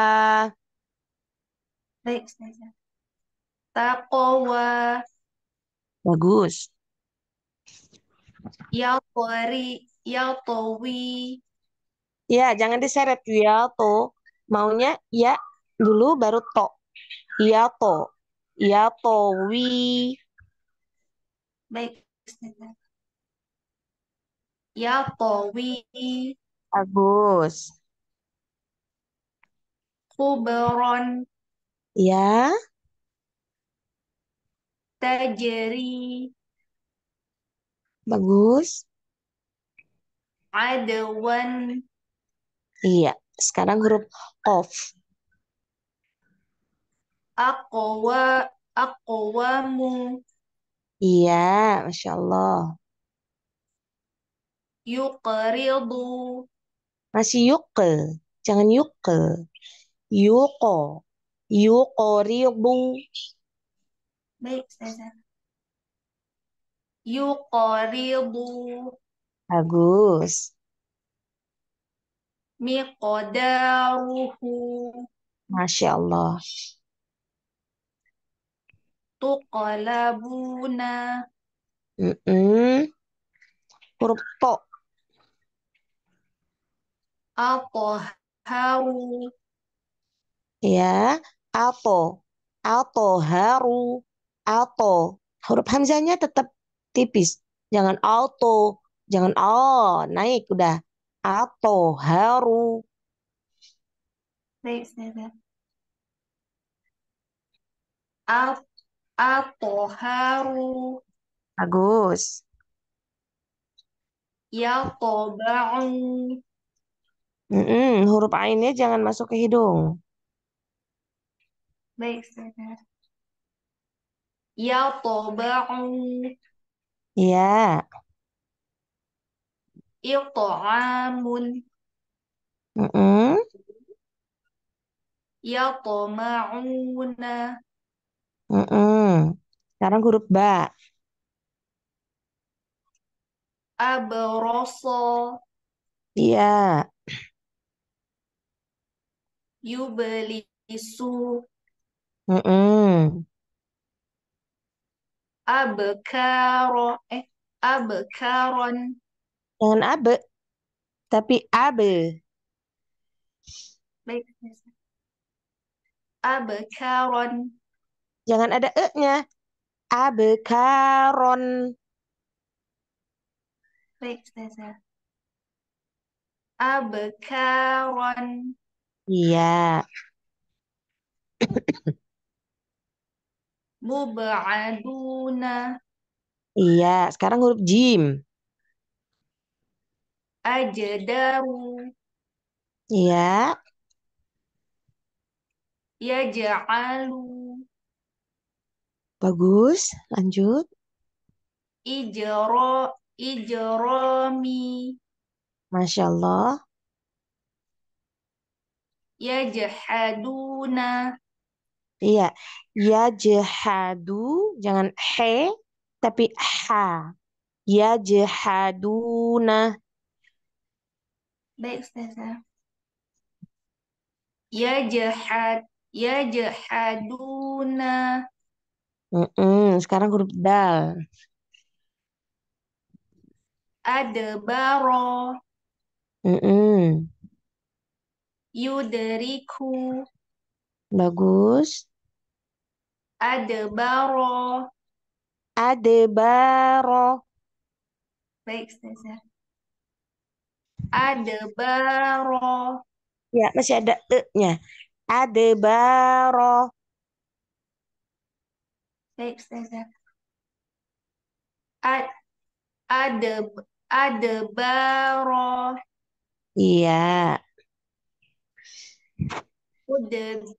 Baik, Ustazah. Taqwa. Bagus. Yalqari. Yalqawi. Ya, jangan diseret ya to. Maunya ya dulu baru to. Ya to. Ya to wi. Baik, Ustazah. Yalqawi. Bagus. Khubron. Ya, Tajri. bagus. Adwan. Iya. Sekarang huruf qaf. Aqwa. Aqwamu. Iya, Masya Allah. Yuqridu. Masih yuke. Jangan yuke. Yuko. Yuqoribu. Baik, Ustazah. yuqaridu Bagus. miqdaruhu Masya Allah. tuqlabuna Mm-mm. Huruf to. athaharu Ya. Ato. Ato haru. Ato. Huruf hamzahnya tetap tipis. Jangan auto. Jangan oh. Naik udah. Ato haru. baik Ustazah. At- athaharu Bagus. yatba'u Mm-mm. Huruf ainnya jangan masuk ke hidung. baik Ustazah. Yatba'u Ya. it'amun Mm-mm. yatma'una Mm-mm. Sekarang huruf ba. abrasa Iya. yublisu Mm-mm. abkara eh abkaron Jangan abe, tapi abe. baik Ustazah. Abkaron Jangan ada e-nya. Abekaron. baik Ustazah. Abkaron Iya. mub'aduna Iya. Sekarang huruf jim. ajdaru Iya. yaj'alu Bagus. Lanjut. ijra ijrami Masya Allah. yajhaduna Iya. Ya jehadu. Jangan he, tapi ha. Ya jehaduna. baik Ustazah. Yajhad yajhaduna Mm-mm. Sekarang huruf dal. adbara Mm-mm. yudriku Bagus. adbara Adebaro. baik Ustazah. Adbara Ya, masih ada e-nya. Adebaro. baik Ustazah. Ad adb adbara Iya. mud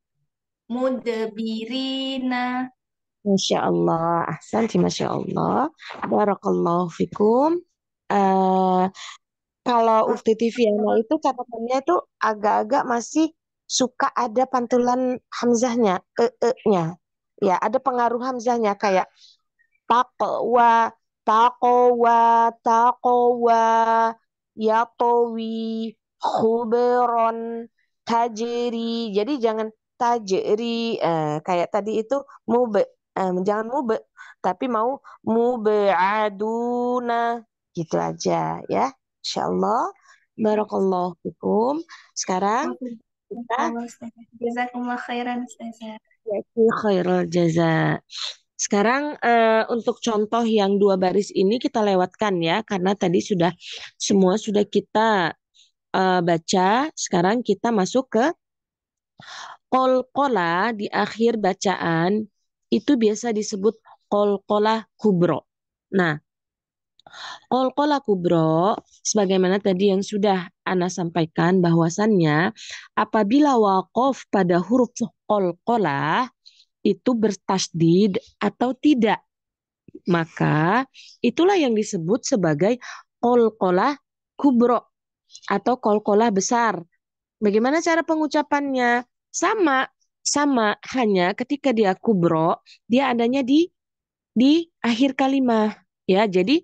mudbirina Masya Allah. Ahsanti, Masya Allah. Barakallahu fikum. Eh, kalau Ukti Tiviana itu catatannya itu agak-agak masih suka ada pantulan hamzahnya, e-e-nya. Ya, ada pengaruh hamzahnya kayak taqwa, taqwa, taqwa, yatowi, khuberon, tajri. Jadi jangan tajri, eh, kayak tadi itu mube, eh, jangan mube, tapi mau mubeaduna, gitu aja ya. Insyaallah. Barakallahu fikum. Sekarang kita Jazakumullah Ustazah. Jazakumullah khairan Ustazah. yaitu khairul jaza. Sekarang eh, untuk contoh yang dua baris ini kita lewatkan ya, karena tadi sudah semua sudah kita eh, baca. Sekarang kita masuk ke qalqalah di akhir bacaan itu biasa disebut qalqalah kubro. Nah, qalqalah kubro sebagaimana tadi yang sudah Ana sampaikan bahwasannya apabila waqaf pada huruf qalqalah itu bertasdid atau tidak, maka itulah yang disebut sebagai qalqalah kubro atau qalqalah besar. Bagaimana cara pengucapannya? Sama, sama, hanya ketika dia kubro, dia adanya di di akhir kalimat. Ya, jadi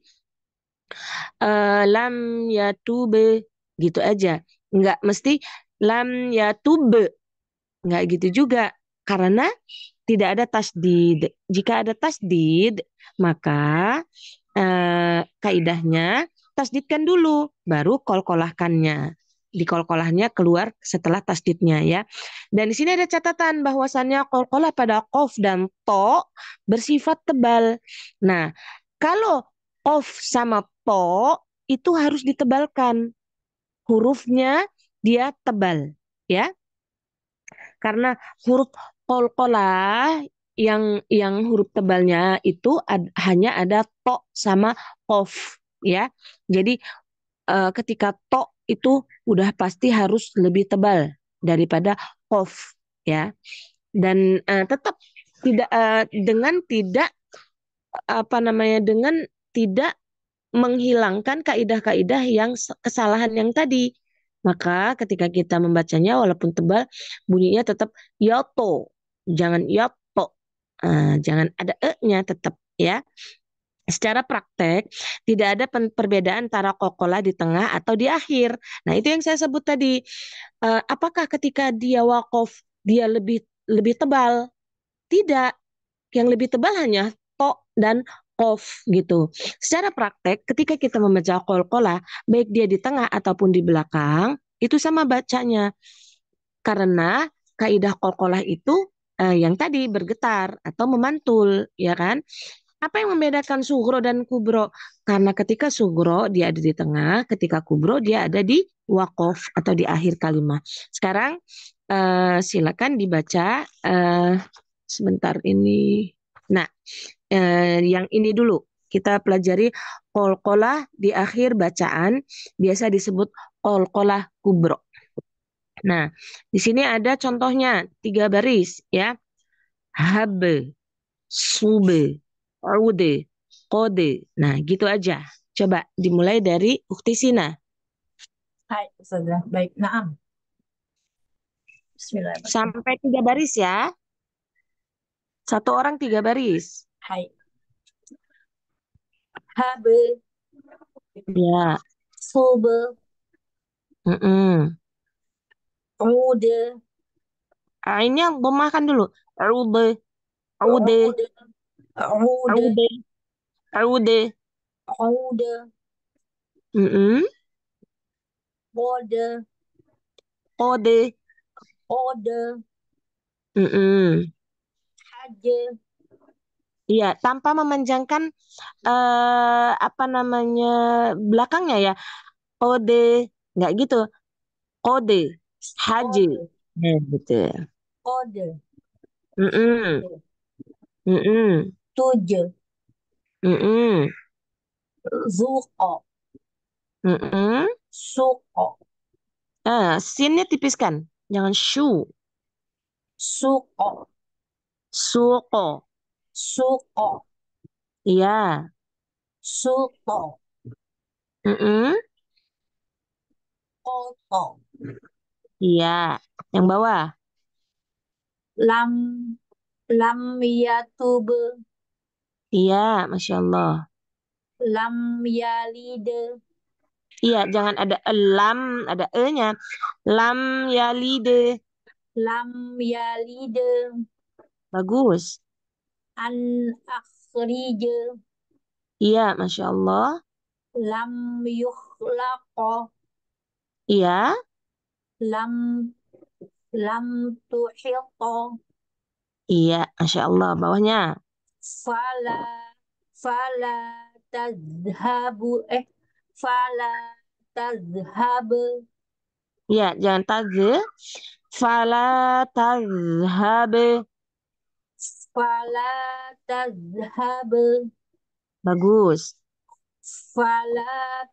eh, lam yatube gitu aja. Nggak mesti lam yatube, nggak gitu juga. Karena tidak ada tasdid. Jika ada tasdid, maka eh, kaidahnya tasdidkan dulu, baru kolkolahkannya. Dikolkolahnya keluar setelah tasdidnya ya. Dan di sini ada catatan bahwasannya kolkolah pada kof dan to bersifat tebal. Nah, kalau kof sama to itu harus ditebalkan. Hurufnya dia tebal ya. Karena huruf kolkolah yang yang huruf tebalnya itu ad- hanya ada to sama kof ya. Jadi eh, ketika to itu udah pasti harus lebih tebal daripada kof ya. Dan eh, tetap tidak eh, dengan tidak apa namanya dengan tidak menghilangkan kaidah-kaidah yang s- kesalahan yang tadi. Maka ketika kita membacanya walaupun tebal bunyinya tetap yoto, jangan yoto. Eh, jangan ada e-nya tetap ya. Secara praktek, tidak ada pen- perbedaan antara kokola di tengah atau di akhir. Nah, itu yang saya sebut tadi. Eh, apakah ketika dia wakof, dia lebih lebih tebal? Tidak. Yang lebih tebal hanya to dan kof gitu. Secara praktek, ketika kita membaca kolkola, baik dia di tengah ataupun di belakang, itu sama bacanya. Karena kaidah kolkolah itu eh, yang tadi bergetar atau memantul, ya kan? Apa yang membedakan sugro dan kubro? Karena ketika sugro dia ada di tengah, ketika kubro dia ada di wakof atau di akhir kalimat. Sekarang eh, silakan dibaca eh, sebentar ini. Nah, eh, yang ini dulu kita pelajari kolkolah di akhir bacaan biasa disebut kolkolah kubro. Nah, di sini ada contohnya tiga baris ya. Habe, sube, ude, kode. Nah, gitu aja. Coba dimulai dari Uktisina. Hai, Ustazah. Baik, naam. Bismillahirrahmanirrahim. Sampai tiga baris ya. Satu orang tiga baris. Hai. Habe, Ya. sube, Mm-mm. ude, Ah, ini yang makan dulu. Ude, ude, ude, ude, ude, ude. ude, Mm-mm. ode, Kode. ode, Mm-mm. haje, Iya, tanpa memanjangkan eh, apa namanya belakangnya ya. Kode, nggak gitu. Kode, haji. ode, Nah, gitu. ode, Mm-mm. Mm-mm. tuje, Mm-mm. zuko, Mm-mm. suko, Ah, sinnya tipiskan. Jangan shu. suko, Suko. suko, Iya. suko, Mm-mm. koto, Iya. Yang bawah. lam, lam yatube, Iya, Masya Allah. lam yalide, Iya, jangan ada lam, ada e-nya. Lam yalide. lam yalide, Bagus. an akhrije, Iya, Masya Allah. lam yukhlaqo, Iya. lam lam tuhito, Iya, Masya Allah. Bawahnya. fala fala tazhabu eh fala tazhabu, Iya, jangan taze. Fala tazhabe. fala tazhabu, Bagus. fala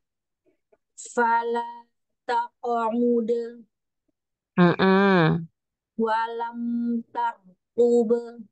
fala taq'ud, Mm-mm. walam tarqub,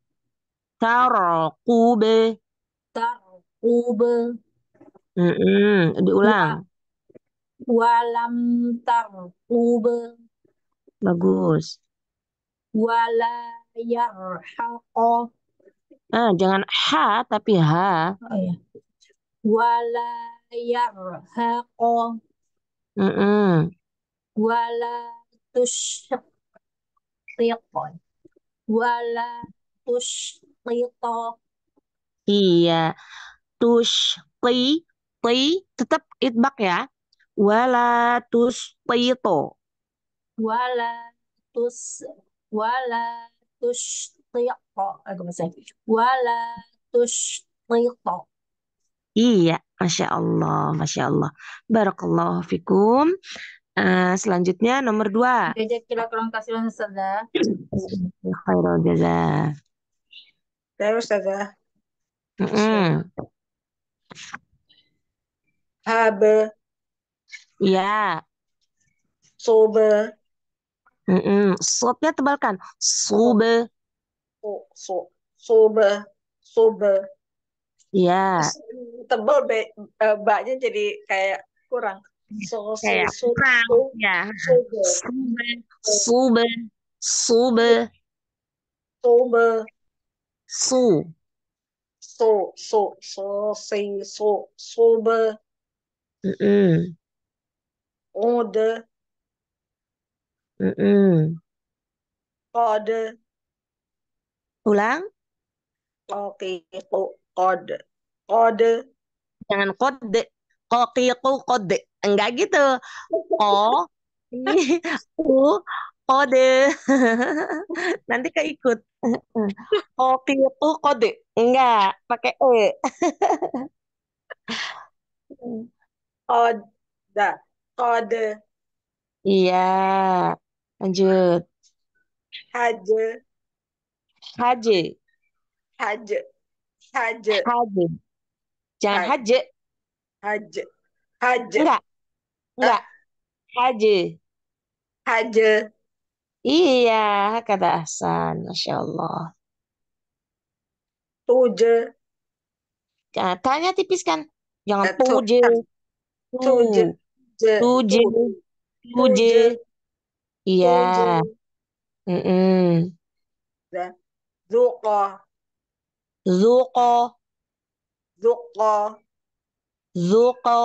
Tarokube. tarqub, Mm-mm. Diulang. wa walam tarqub, Bagus. wala yarhaqo. Ah, jangan ha tapi ha. Oh ya. wala yarhaqo Mm-mm. wala tushriq wala tushqito Iya. Tush, ti, ti, tetap itbak ya. Wala tush, to. wala tus wala tushqito aku masih wala tushqito. Iya, Masya Allah, Masya Allah. Barakallahu fikum. Eh, selanjutnya nomor dua. Jadi kita kurang kasih Ustazah. Khairul jazaa. Saya Ustazah. Mm-mm. Habe, Iya. sobe, Mm-mm. Slotnya tebalkan. so, Sube. so, so, sobe, sobe. Iya. Tebel be, eh, baknya jadi kayak kurang. So, si, Kayak so, kurang. so, Ya. sobe, Sube. so, Sube. Sube. sobe, Su. so, so, so, si, so, sobe, Mm-mm. ode, Mm-mm. kode, Ulang. oke, kode, kode, Jangan kode. Kokiku kode. Enggak gitu. O. I. U. Kode. Nanti keikut. Kokiku kode. Enggak. Pakai E. kode, kode, Iya. Lanjut. haje, Haje. haje, haje, Haje. Jangan haje, haje. haje, haje, Enggak. eh, Enggak. Haje. haje, Iya. Kata Ahsan. Masya Allah. tuje, Nah, tanya tipis kan. Jangan eh, tu, tuje. tuje, Tu. je, tu, Tuje. Tuje. tuje, Iya. tuje, Mm-mm. dan zuko, Zuko. zuko, Zuko.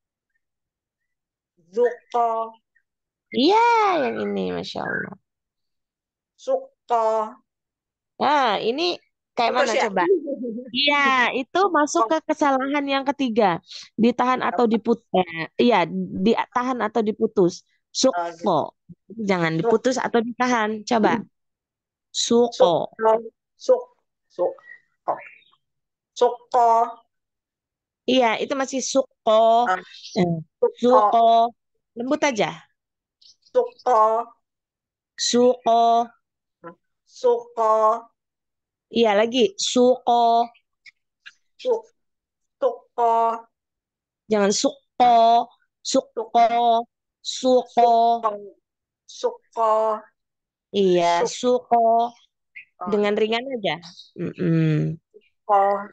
zuko, Iya, yang ini, Masya Allah. suko, Nah, ini kayak mana putus ya? coba? Iya, itu masuk ke kesalahan yang ketiga. Ditahan atau diputus. Iya, ditahan atau diputus. Oh, Suko. gitu. Jangan Suk, diputus atau ditahan. Coba. Suko. suko, suk, suk, oh, suko, Iya, itu masih suko. ah, Eh, suko, Suko. Lembut aja. suko, Suko. suko, Iya, lagi. Suko. suk, suko, Jangan suko. suk, Suko. Suko. suko, suko, Iya, suk, suko. oh, Dengan ringan aja. Mm-mm. suko,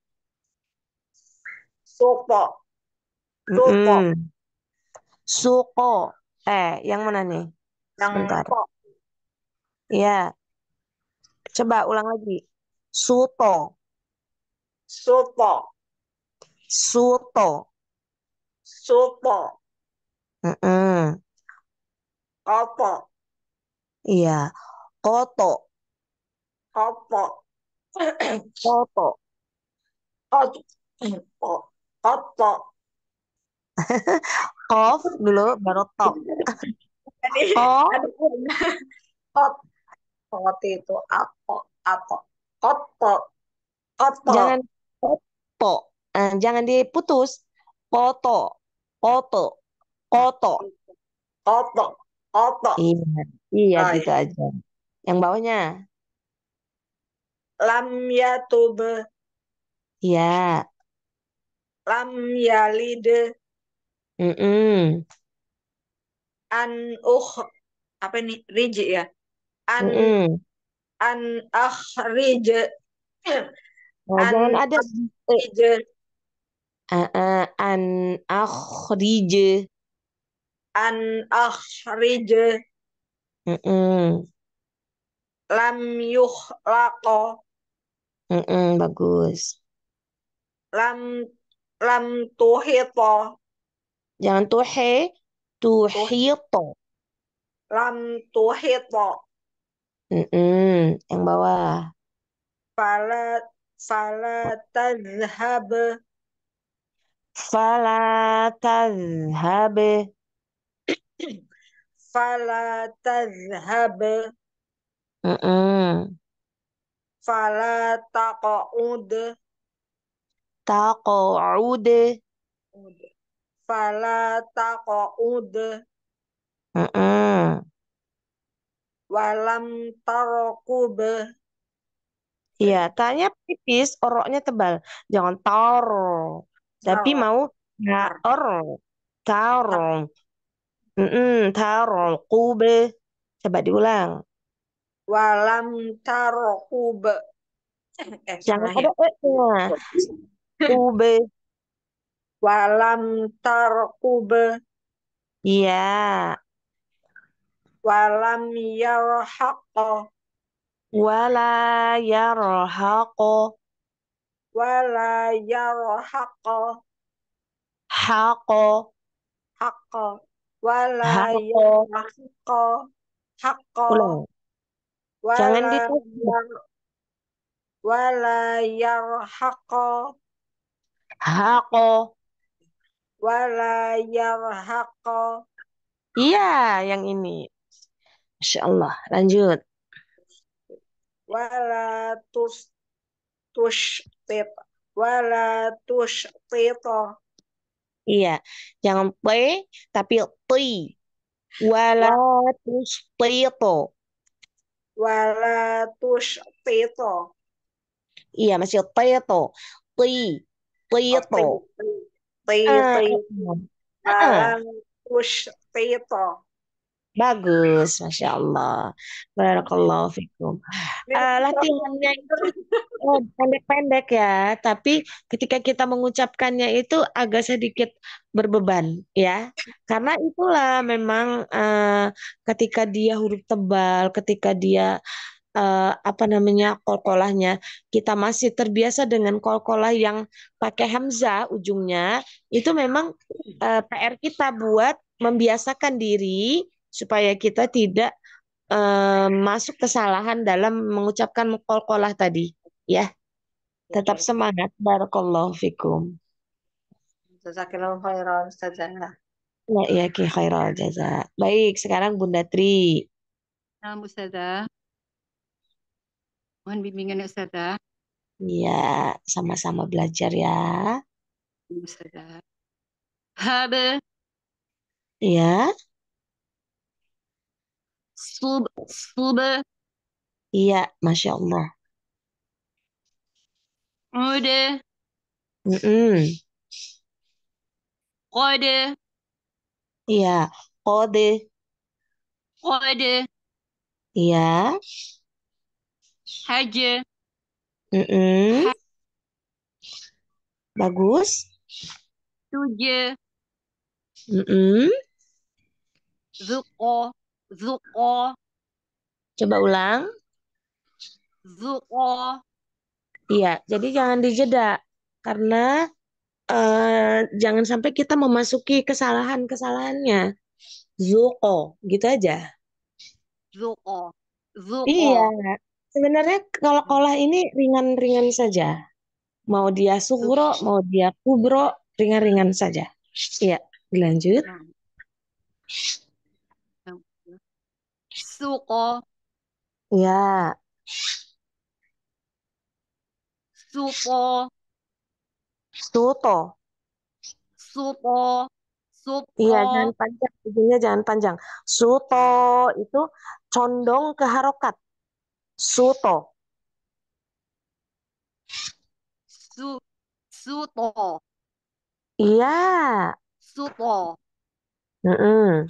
suko, suko, Mm-mm. Suko. Eh, yang mana nih? yang Sebentar. kok, Iya, coba ulang lagi. Suto. suto, Suto. suto, Mm-mm. koto, Iya. Koto. koto, Koto. koto, koto, Kof dulu baru tok. jadi Kof. ada kot, kot itu apa, apa, koto, koto, Jangan koto. Eh, jangan diputus. Koto. Koto. Koto. koto, koto, Iya. Iya oh, gitu iya. aja. Yang bawahnya. Lam yatube, Iya. lam yalide, Mm-mm. an uh, apa ini, riji ya, an, Mm-mm. an akhrije, Nah, an jangan ada eh, akhrije, ah, ah, an akhrije. an akhrije, Mm-mm. lam yukhlaqo, Mm-mm, bagus. lam lam tuhito, Jangan tuhe, tuh, tuhito. lam tuhito, Mm-mm, yang bawah. fala, fala tazhab, Fala tazhab. fala tazhab, Mm-mm. fala taqa'ud, Taqa'ud. fala taqa'ud, Mm-mm. walam tarqub, Iya, tanya tipis, oroknya tebal. Jangan tar. Tapi tar, mau tar, tar. Tar. tar, Mm-mm, tar. Kube. Coba diulang. walam tarqub, eh Jangan salah ya. ada e-nya. Kube. Walam tarqub, Iya. walam yarhaq, Wala yarhaqo. wala yarhaq, Haqo. haqq, wala Haqo. yarhaq, haqq, Ulang. Jangan wala ditusuk. yar, wala yarhaq, Haqo. wala yarhaq, Iya, yang ini. Masya Allah. Lanjut. wala tus tushtit, wala tushtit, Iya. Jangan P, tapi T. Wala wa- tushtito. wala tushtit, Iya, masih Tito. Ti. oh, Tito. ti, ti, Ah, ti, ah, ah. walam tushtit. Bagus, Masya Allah. Barakallahu fikum. Ini Ah, latihannya itu oh, pendek-pendek ya, tapi ketika kita mengucapkannya itu agak sedikit berbeban ya. Karena itulah memang eh, ketika dia huruf tebal, ketika dia eh, apa namanya kolkolahnya, kita masih terbiasa dengan kolkolah yang pakai hamzah ujungnya, itu memang eh, P R kita buat membiasakan diri supaya kita tidak eh, masuk kesalahan dalam mengucapkan kolkolah tadi. Ya, tetap semangat. Barakallahu fikum. Jazakillahu khairan Ustazah. Ya, ya, ki khairal jaza. Baik, sekarang Bunda Tri. Nah, Ustazah, mohon bimbingan Ustazah. Ya, sama-sama belajar ya. Ustazah. Habe, Ya, sub, sube, iya, Masya Allah. ude, Mm-mm. kode, Iya, kode. kode, Iya, haje, mm-mm. Bagus. tuje, Mm-mm. zuko, zuko, Coba ulang. zuko, Iya, jadi jangan dijeda. Karena eh, jangan sampai kita memasuki kesalahan-kesalahannya. Zuko, gitu aja. zuko, zuko. Iya, sebenarnya kalau kolah ini ringan-ringan saja. Mau dia Zuko. sugro, mau dia kubro, ringan-ringan saja. Iya, dilanjut. Nah, suko, Iya, supo, suto. supo, Iya, supo, jangan panjang. Ujungnya jangan panjang. Suto itu condong ke harokat. Suto. su, suto, Iya. suto, Mm-mm.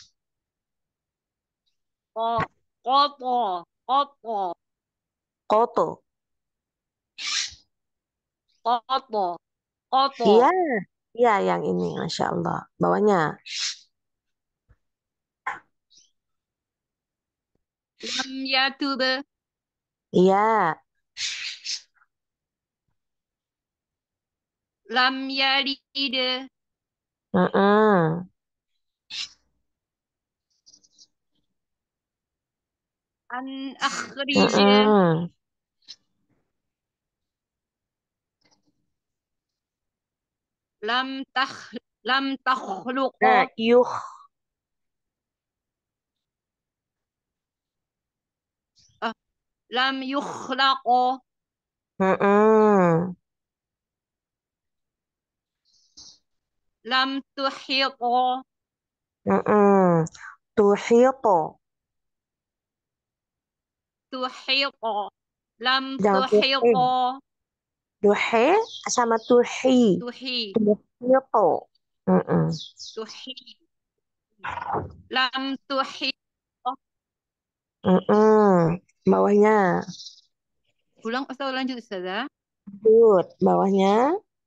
ko, kopo, kopo, Koto. kopo, kopo, Iya, iya yang ini, Masya Allah. Bawahnya. lam yatube, Iya, lam yalid, Mm-mm. an akhrij, Mm-mm. lam takh lam takhluq, Nah, yuh. ah, lam yukhlaq, Mm-mm. lam tuhit, Mm-mm. Tuhito. tuhit, lam Jangan tuhit, tuhi. Duhe sama tuhi. tuhi, Tuhito. Mm-mm. tuhi, lam tuhit. Mm-mm. Bawahnya. Ulang atau lanjut Ustazah? Lanjut. Bawahnya.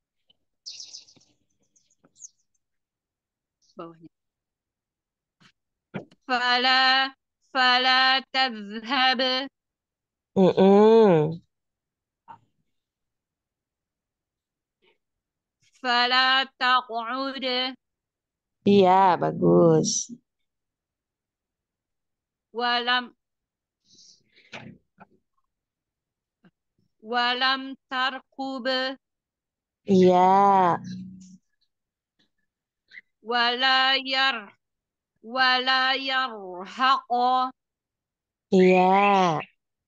Bawahnya. Fala, fala tadhhab, Mm-mm. fala taq'ud, Iya, bagus. walam, walam tarkub, Iya, wala yar, wala yarhaq, iya,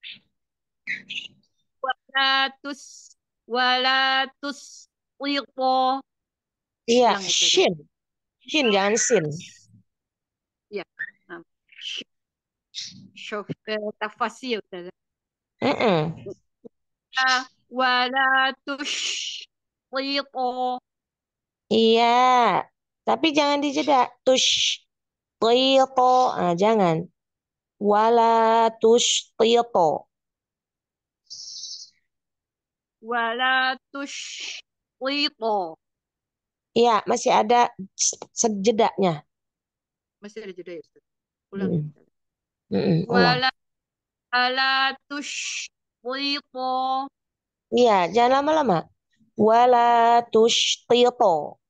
wala tus, wala tusqit. iya. Ulang ya Ustazah. Shin, shin jangan sin. Ya. Nah, sh- Syuf eh, tafasir Ustazah. Mm-mm. Ah, wala tushqit. Iya, tapi jangan dijeda. Tush, tito. Nah, jangan. Wala tush tito. Wala tushqit. Iya, masih ada s- sejedanya. Masih ada jeda ya Ustaz. Ulang ya Mm-mm. Ustaz. Mm-mm, ulang. Wala wala tushqit. Iya, jangan lama-lama. Wala tush tito.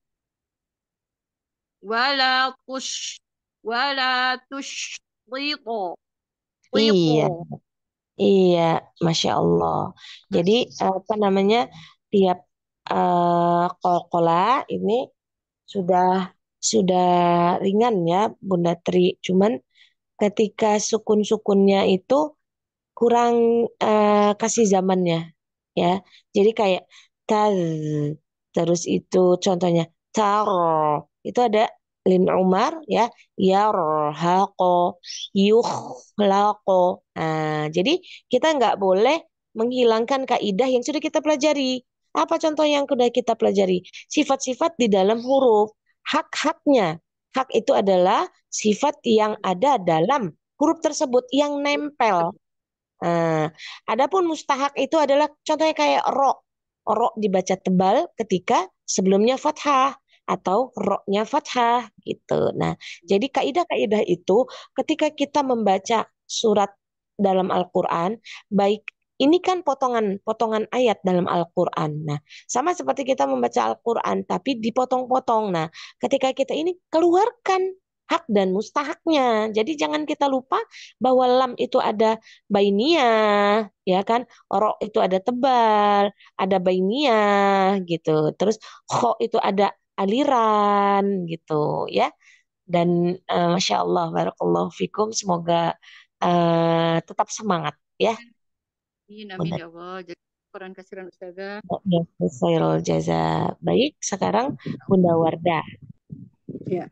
Wala tush wala tushqit. Iya. Qit. Iya, Masya Allah. Jadi apa namanya tiap eh kol-kola ini sudah sudah ringan ya Bunda Tri. Cuman ketika sukun-sukunnya itu kurang eh, kasih zamannya ya. Jadi kayak kal, terus itu contohnya tar, itu ada lin umar ya, yarhaqo, yukhlaqo. Nah, jadi kita nggak boleh menghilangkan kaidah yang sudah kita pelajari. Apa contoh yang sudah kita pelajari? Sifat-sifat di dalam huruf, hak-haknya. Hak itu adalah sifat yang ada dalam huruf tersebut yang nempel. Nah, adapun mustahak itu adalah contohnya kayak ro. Ro dibaca tebal ketika sebelumnya fathah atau ro-nya fathah gitu. Nah, jadi kaidah-kaidah itu ketika kita membaca surat dalam Al-Qur'an, baik ini kan potongan-potongan ayat dalam Al-Qur'an. Nah, sama seperti kita membaca Al-Qur'an tapi dipotong-potong. Nah, ketika kita ini keluarkan hak dan mustahaknya. Jadi jangan kita lupa bahwa lam itu ada bainiyah, ya kan? Ro itu ada tebal, ada bainiyah gitu. Terus kho itu ada aliran gitu ya. Dan eh, Masya Allah, barakallahu fikum. Semoga eh, tetap semangat ya. Amin, amin Benar. ya Allah. Jadi Quran kasiran Ustazah. Ya, khairul jaza. Baik, sekarang Bunda Wardah. Ya,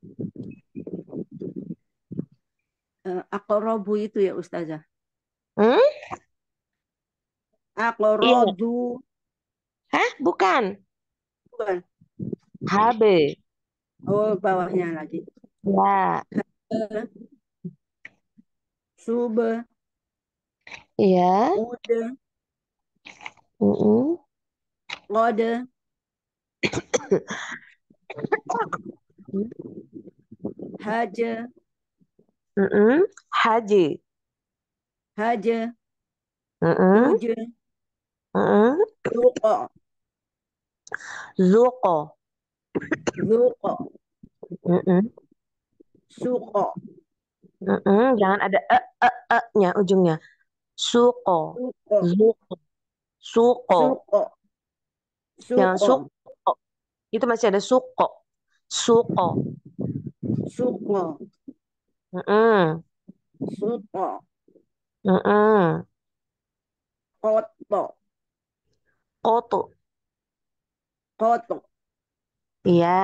eh, akorobu itu ya Ustazah. Hmm? Iya. Akorobu Hah? Bukan. bukan. Habe. Oh, bawahnya lagi. Ya. Eh, Sube, Iya. ude, Mm-mm. kode, haje, Mm-mm. Haji. haje, Mm-mm. uje, Mm-mm. luko. Zuqo. Zuqo. Mm-mm. Suqo. Mm-mm. Jangan ada e e e-nya ujungnya. Suqo. Suqo. Zuqo. Suqo. Suqo. Jangan Suqo. suqo. Itu masih ada suqo. Suqo. Suqo. Mm-mm. Suqo. Mm-mm. Koto. Koto. Koto. Iya.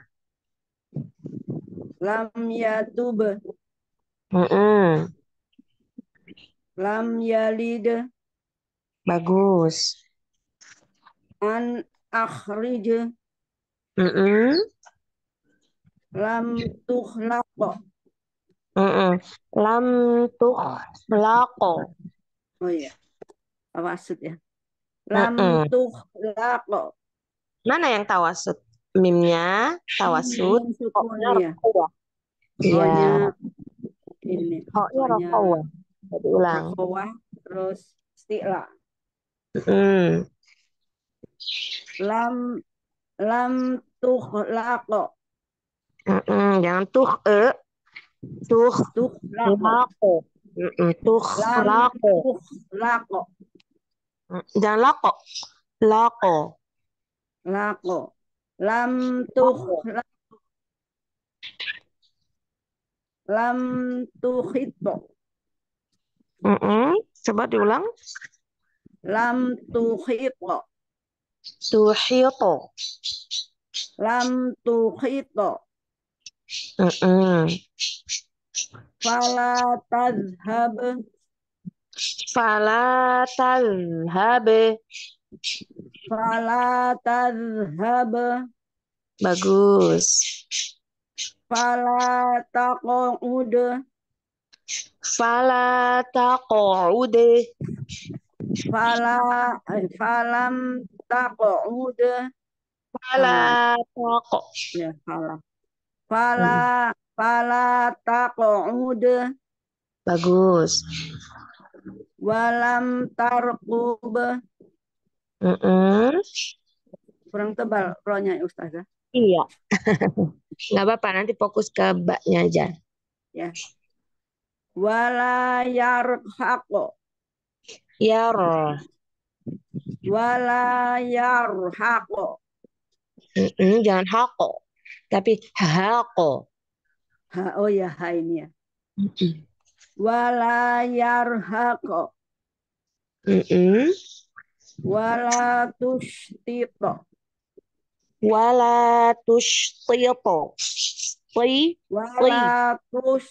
Lam yatub. Mm-mm. Lam yalid. Bagus. An akhrij. Mm-mm. Lam tukhlaq. Mm-mm. Lam tukhlaqo. Oh iya, tawasud ya. Lam Mm-mm. tukhlaq. Mana yang tawasud? Mimnya tawasud, Mim sukun koknya ya. rokawa. Iya, Ronya ini. koknya Ronya rokawa. Jadi ulang. rakowah. Terus isti'la. Mm. Lam lam tukhlaq. Mm-mm. Jangan tuh e, tuh Tukhlaq. lako. Mm-mm. Tuh Lam lako. tukhlaq. Mm. Jangan lako, lako. Laqo. Lam Lako. tukhlaq. Lam tukhit. Mm-mm. Coba diulang. Lam tukhit. Tuhito. Lam tukhit. Mm-mm. Fala tadhhab. Fala talhabe. Fala tadhhab. Bagus. Fala taq'ud. Fala taq'ude. Fala eh, falam taq'ud. Fala Ah, taqo. ya salah. Fala Mm. fala taq'ud. Bagus. Walam tarqub. Mm-mm. Kurang tebal rohnya ya Ustazah. Iya. Nggak apa-apa, nanti fokus ke baknya aja. Ya. Wala yarhaqu. Yar. Wala yarhaqu. Mm-mm. Jangan hako, tapi hako. Ha, oh ya, ha ini ya. Mm-mm. Wala yarhaqu. Mm-mm. Wala tushtito. Wala tushtito. Ti, ti. Wala tus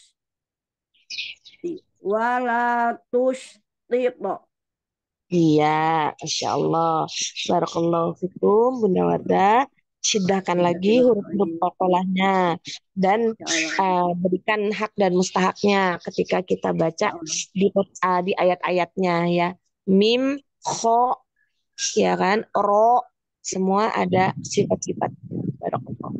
wala tushtito. Iya, Masya Allah. Barakallahu fikum, Bunda Wardah. Syidahkan lagi huruf-huruf Bismillahirrahmanirrahim. qalqalahnya dan Ya Allah. uh, berikan hak dan mustahaknya ketika kita baca Ya Allah. di uh, di ayat-ayatnya ya. Mim, kho, ya kan, ro, semua ada sifat-sifat. Barakallahu.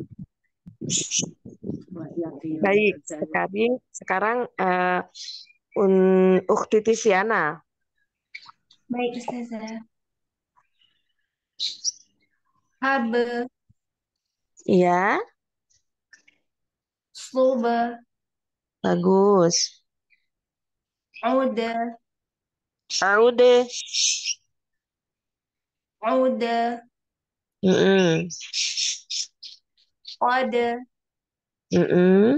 Wa ya Allah. Baik, sekarang sekarang uh, un, Ukhti Tiziana. Baik, Ustazah. Habe, Iya, sloba, bagus. auda, Aude. auda, Mm-mm. qada, Mm-mm.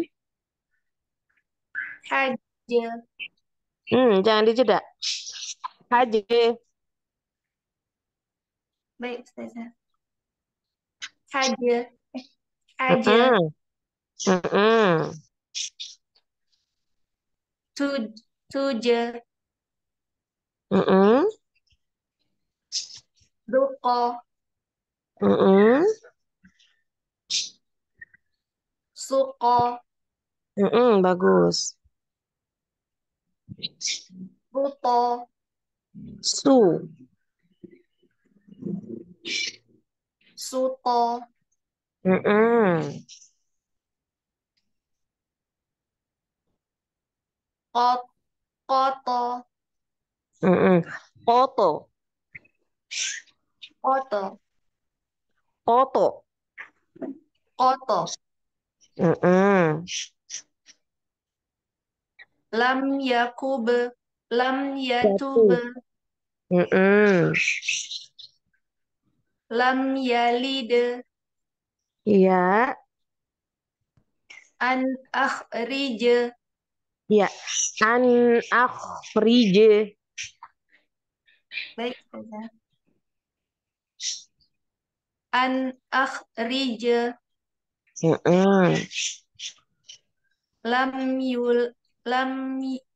haja, Hmm, jangan dijeda. Haji. baik, Ustazah. Haja, eh, haja, Mm-mm. Mm-mm. tu, tuja, Mm-mm. duqa, Mm-mm. suqa, Mm-mm. Bagus. ruta, Su. suta, Mm-mm. qat, qata, Mm-mm. Koto. qata, Koto. Koto. Mm-mm. Lam yakub. Lam yatub. Jatuh. Mm-mm. Lam yalid. Iya, An akhrij. iya. An akhrije. Baik, Ustazah. An akhrij. Mm-mm. Lam yul. Lam y-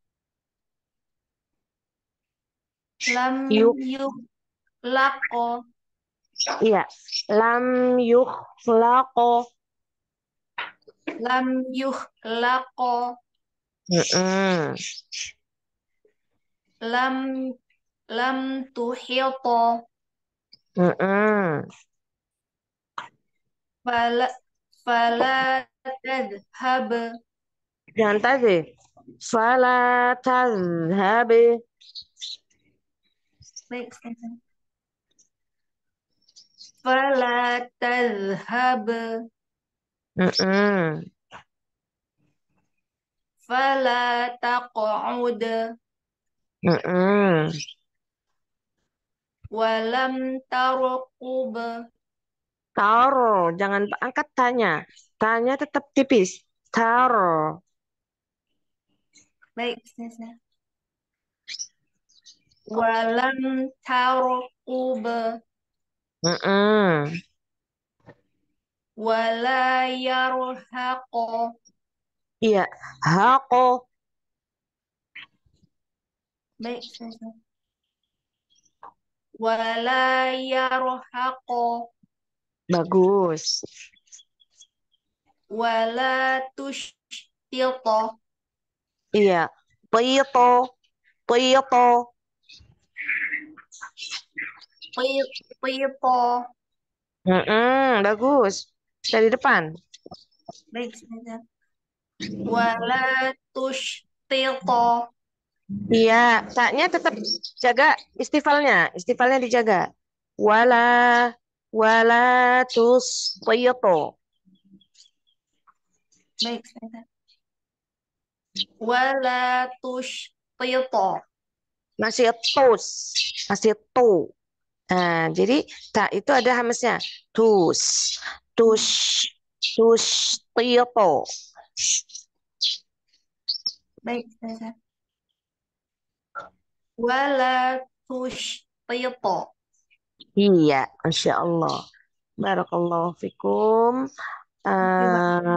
Lam Yuk, yulaqo. iya. Lam yukhlaqo. Lam yukhlaqo. Mm-mm. Lam lam tuhito. Mm-mm. Fala fala tadhhab. Jangan tadi. Fala tadhhabi. Baik, Ustazah. Fala tadhhab. Mm-mm. Fala taq'ud. Mm-mm. Walam tarqub. Taro, jangan angkat tanya. Tanya tetap tipis. Taro. Baik, Ustazah. Walam tarqub. Mm-mm. Wala yarhaqo. Iya. Hako. Baik, Ustazah. Wala yarhaqo. Bagus. Wala tushtito. Iya. Pito. Pito. Pit- Pito. Mm-mm. Bagus. Dari depan. Baik, Ustazah. Wala tushtito. Iya. Taknya tetap jaga istifalnya. Istifalnya dijaga. Wala. Wala tus. Pito. Baik, Ustazah. Wala tushtito. Masih tus. Masih tu. Nah, jadi tak itu ada hamesnya. Tus. Tus. Tus. Tioto. Baik, Ustazah. Wala tushtito. Iya, Masya Allah. Barakallahu fikum. Eh,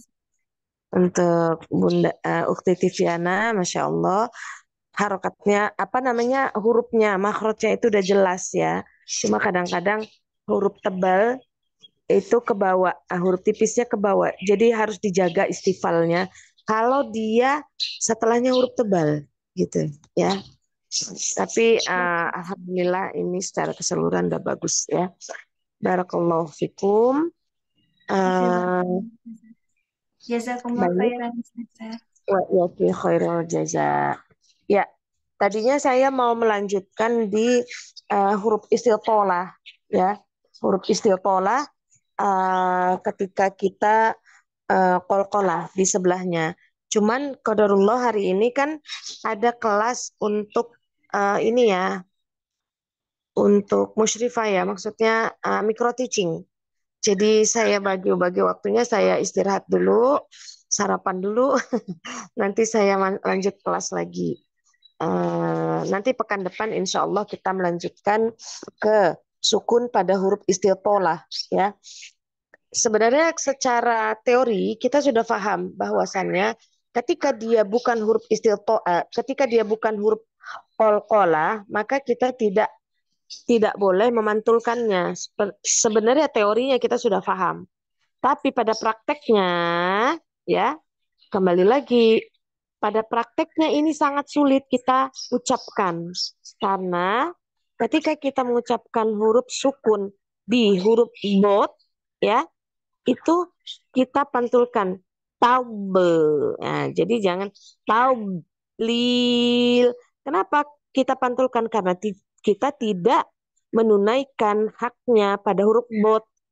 untuk Bunda eh, Ukti Tiviana, Masya Allah. Harokatnya, apa namanya, hurufnya, makhrajnya itu udah jelas ya. Cuma kadang-kadang huruf tebal itu ke bawah, ah, huruf tipisnya ke bawah. Jadi harus dijaga istifalnya. Kalau dia setelahnya huruf tebal, gitu ya. Tapi uh, alhamdulillah ini secara keseluruhan udah bagus ya. Barakallahu fikum. Uh, Jazakumullah baik. khairan, Ustazah. Wa yaki khairul jaza. Ya, tadinya saya mau melanjutkan di uh, huruf istiltolah ya. Huruf istiltolah uh, ketika kita uh, qalqalah di sebelahnya. Cuman qadarullah hari ini kan ada kelas untuk uh, ini ya, untuk musyrifah ya, maksudnya uh, micro teaching. Jadi saya bagi-bagi waktunya, saya istirahat dulu, sarapan dulu, nanti saya lanjut kelas lagi. Uh, nanti pekan depan insya Allah kita melanjutkan ke sukun pada huruf istiltolah ya. Sebenarnya secara teori kita sudah paham bahwasannya ketika dia bukan huruf istiltolah, ketika dia bukan huruf qalqalah, maka kita tidak tidak boleh memantulkannya. Sebenarnya teorinya kita sudah paham. Tapi pada prakteknya, ya, kembali lagi, pada prakteknya ini sangat sulit kita ucapkan. Karena ketika kita mengucapkan huruf sukun di huruf dot, ya, itu kita pantulkan taube. Nah, jadi jangan taublil. Kenapa kita pantulkan? Karena kita tidak menunaikan haknya pada huruf bot.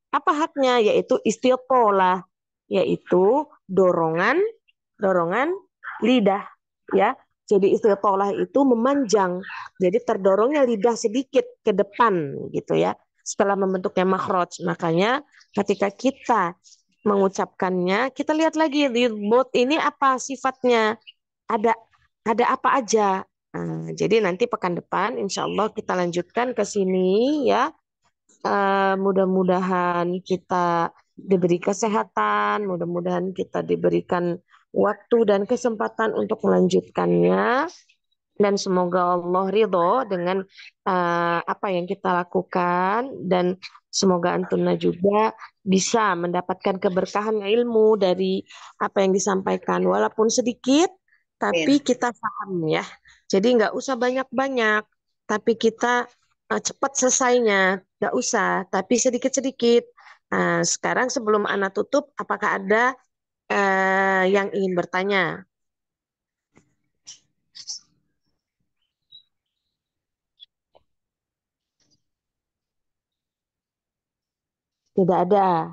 Apa haknya? Yaitu istitolah, yaitu dorongan dorongan lidah, ya. Jadi istitolah itu memanjang. Jadi terdorongnya lidah sedikit ke depan gitu ya. Setelah membentuknya makhraj. Makanya ketika kita mengucapkannya, kita lihat lagi di bot ini apa sifatnya. Ada ada apa aja. Nah, jadi nanti pekan depan insya Allah kita lanjutkan ke sini ya. Uh, mudah-mudahan kita diberi kesehatan, mudah-mudahan kita diberikan waktu dan kesempatan untuk melanjutkannya, dan semoga Allah ridho dengan uh, apa yang kita lakukan, dan semoga Antuna juga bisa mendapatkan keberkahan ilmu dari apa yang disampaikan, walaupun sedikit, tapi kita paham ya. Jadi nggak usah banyak-banyak, tapi kita uh, cepat selesainya, nggak usah, tapi sedikit-sedikit. Nah, sekarang sebelum Ana tutup, apakah ada uh, yang ingin bertanya? Tidak ada.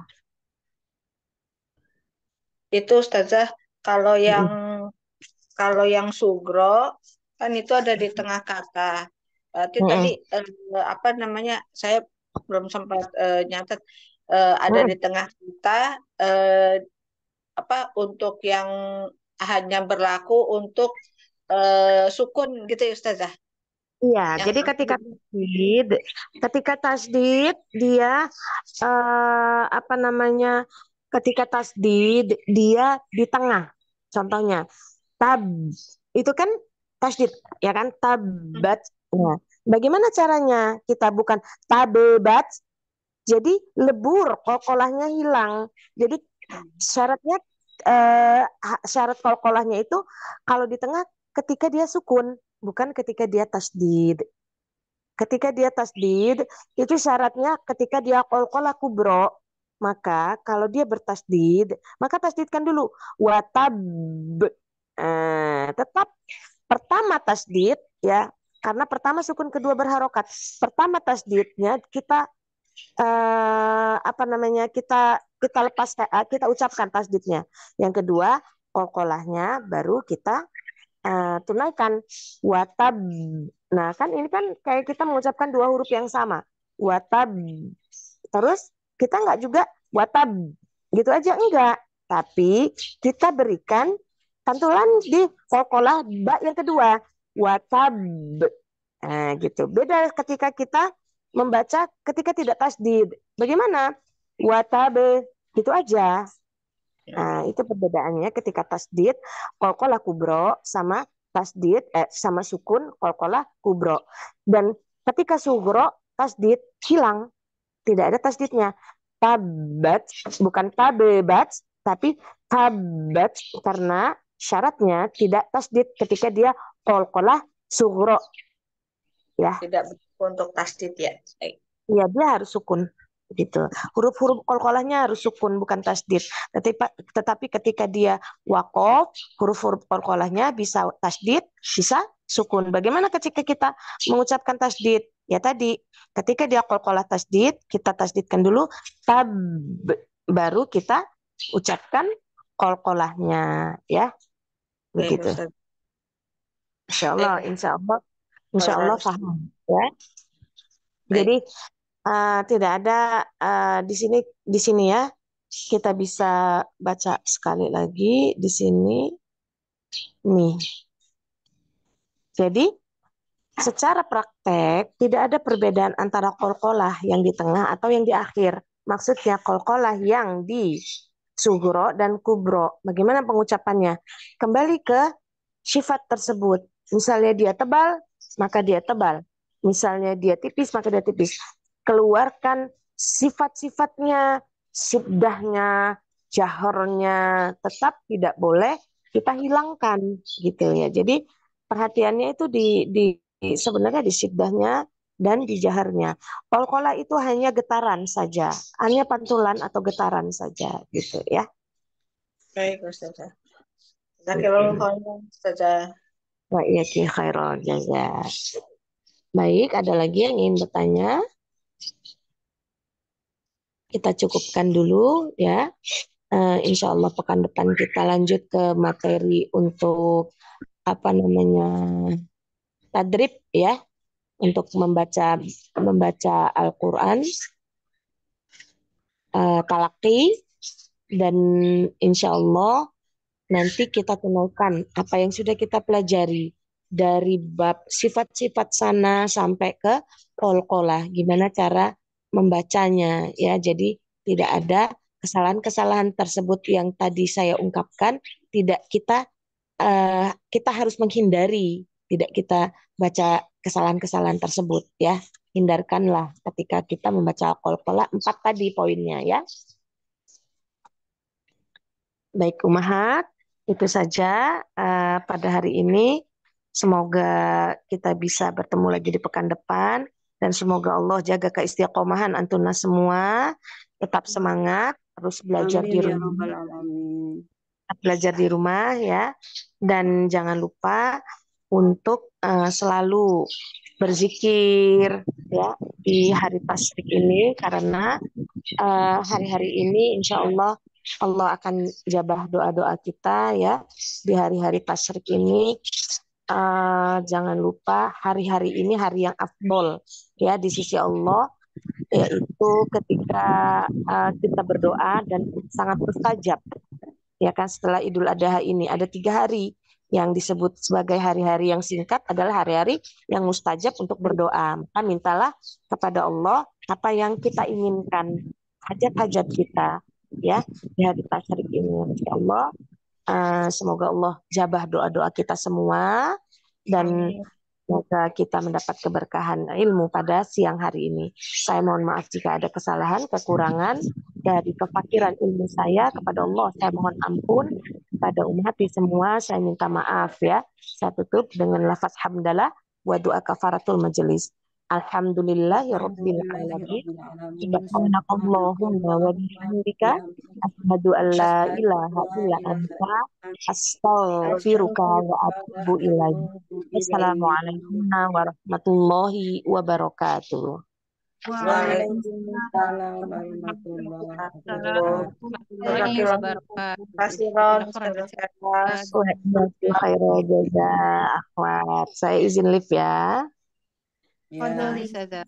Itu Ustazah, kalau yang kalau yang sugro kan itu ada di tengah kata. Berarti Mm-mm. tadi eh, apa namanya? Saya belum sempat eh, nyatet eh, ada Mm-mm. di tengah kata eh, apa untuk yang hanya berlaku untuk eh, sukun gitu ya Ustazah. Iya, Yang jadi ketika tasdid, ketika tasdid dia eh, apa namanya? Ketika tasdid dia di tengah. Contohnya tab itu kan tasdid, ya kan? Tabat. Nah, bagaimana caranya? Kita bukan tabebat, jadi lebur, kolkolahnya hilang. Jadi syaratnya eh, ha- syarat kolkolahnya itu kalau di tengah ketika dia sukun, bukan ketika dia tasdid. Ketika dia tasdid, itu syaratnya ketika dia qalqalah kubro. Maka kalau dia bertasdid, maka tasdidkan dulu. Watab. Eh, tetap pertama tasdid, ya. Karena pertama sukun, kedua berharokat. Pertama tasdidnya kita eh, apa namanya kita kita lepas eh, kita ucapkan tasdidnya. Yang kedua qalqalahnya baru kita eh, tunaikan. Watab. Nah, kan ini kan kayak kita mengucapkan dua huruf yang sama. Watab. Terus kita nggak juga watab. Gitu aja enggak. Tapi kita berikan pantulan di qalqalah ba yang kedua. Watab. Nah, gitu. Beda ketika kita membaca ketika tidak tasdid. Bagaimana? Watabe. Gitu aja. Nah, itu perbedaannya ketika tasdid qalqalah kubro sama tasdid eh, sama sukun qalqalah kubro. Dan ketika sugro tasdid hilang, tidak ada tasdidnya. Tabat bukan tabebat, tapi tabat karena syaratnya tidak tasdid ketika dia qalqalah sugro, ya. tidak untuk tasdid ya. Baik. Iya, dia harus sukun gitu. Huruf-huruf qalqalahnya harus sukun bukan tasdid. Tetapi, tetapi ketika dia waqaf, huruf-huruf qalqalahnya bisa tasdid, bisa sukun. Bagaimana ketika kita mengucapkan tasdid? Ya tadi, ketika dia qalqalah tasdid, kita tasdidkan dulu tab, baru kita ucapkan qalqalahnya, ya. Baik, Begitu. Ustaz. Insya Allah, Baik. insya Allah, insya Allah Ustaz. paham, ya. Baik. Jadi uh, tidak ada uh, di sini di sini ya. Kita bisa baca sekali lagi di sini. Nih. Jadi secara praktek tidak ada perbedaan antara qalqalah yang di tengah atau yang di akhir. Maksudnya qalqalah yang di sugro dan kubro. Bagaimana pengucapannya? Kembali ke sifat tersebut. Misalnya dia tebal, maka dia tebal. Misalnya dia tipis, maka dia tipis. Keluarkan sifat-sifatnya, siddahnya, jaharnya, tetap tidak boleh kita hilangkan gitu ya. Jadi perhatiannya itu di, di sebenarnya di siddahnya dan di jaharnya. Qalqalah itu hanya getaran saja, hanya pantulan atau getaran saja gitu ya. Baik, Ustazah. Jazakallahu khairan, Ustazah. Wa iyaki khairul jazaa. Baik, ada lagi yang ingin bertanya? kita cukupkan dulu ya. Uh, insya Allah pekan depan kita lanjut ke materi untuk apa namanya tadrib ya, untuk membaca membaca Al-Quran, uh, talaki, dan insya Allah nanti kita tunaikan apa yang sudah kita pelajari dari bab sifat-sifat sana sampai ke qalqalah, gimana cara membacanya ya. Jadi tidak ada kesalahan-kesalahan tersebut yang tadi saya ungkapkan, tidak kita uh, kita harus menghindari, tidak kita baca kesalahan-kesalahan tersebut ya. Hindarkanlah ketika kita membaca qalqalah, empat tadi poinnya ya. Baik Ummahat, itu saja uh, pada hari ini. Semoga kita bisa bertemu lagi di pekan depan, dan semoga Allah jaga keistiqomahan antuna semua. Tetap semangat, terus belajar Amin di ya rumah, Rabbal Alamin. belajar di rumah ya, dan jangan lupa untuk uh, selalu berzikir ya di hari tasyrik ini, karena uh, hari-hari ini insya Allah Allah akan jabah doa-doa kita ya di hari-hari tasyrik ini. Uh, jangan lupa hari-hari ini hari yang afdol ya di sisi Allah, yaitu ketika uh, kita berdoa dan sangat mustajab ya kan. Setelah Idul Adha ini ada tiga hari yang disebut sebagai hari-hari yang singkat, adalah hari-hari yang mustajab untuk berdoa. Maka mintalah kepada Allah apa yang kita inginkan, hajat-hajat kita ya di hari tasyrik ini. Insya Allah uh, semoga Allah jabah doa-doa kita semua, dan semoga kita mendapat keberkahan ilmu pada siang hari ini. Saya mohon maaf jika ada kesalahan, kekurangan dari kefakiran ilmu saya kepada Allah. Saya mohon ampun pada umat semua. Saya minta maaf ya. Saya tutup dengan lafaz hamdalah wa doa kafaratul majelis. Alhamdulillahirabbil alamin. Subhanakallahumma wa bihamdika asyhadu an la ilaha illa anta astaghfiruka wa atubu ilaik. Assalamualaikum warahmatullahi wabarakatuh. Waalaikumsalam warahmatullahi wabarakatuh. Warahmatullahi wabarakatuh. Kasih Ron, Syukran atas Wa khairal jazaa akhwat. Saya izin live ya. Ya. Ustazah.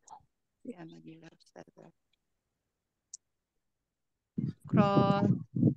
Ya, Madinah Ustazah. Syukran.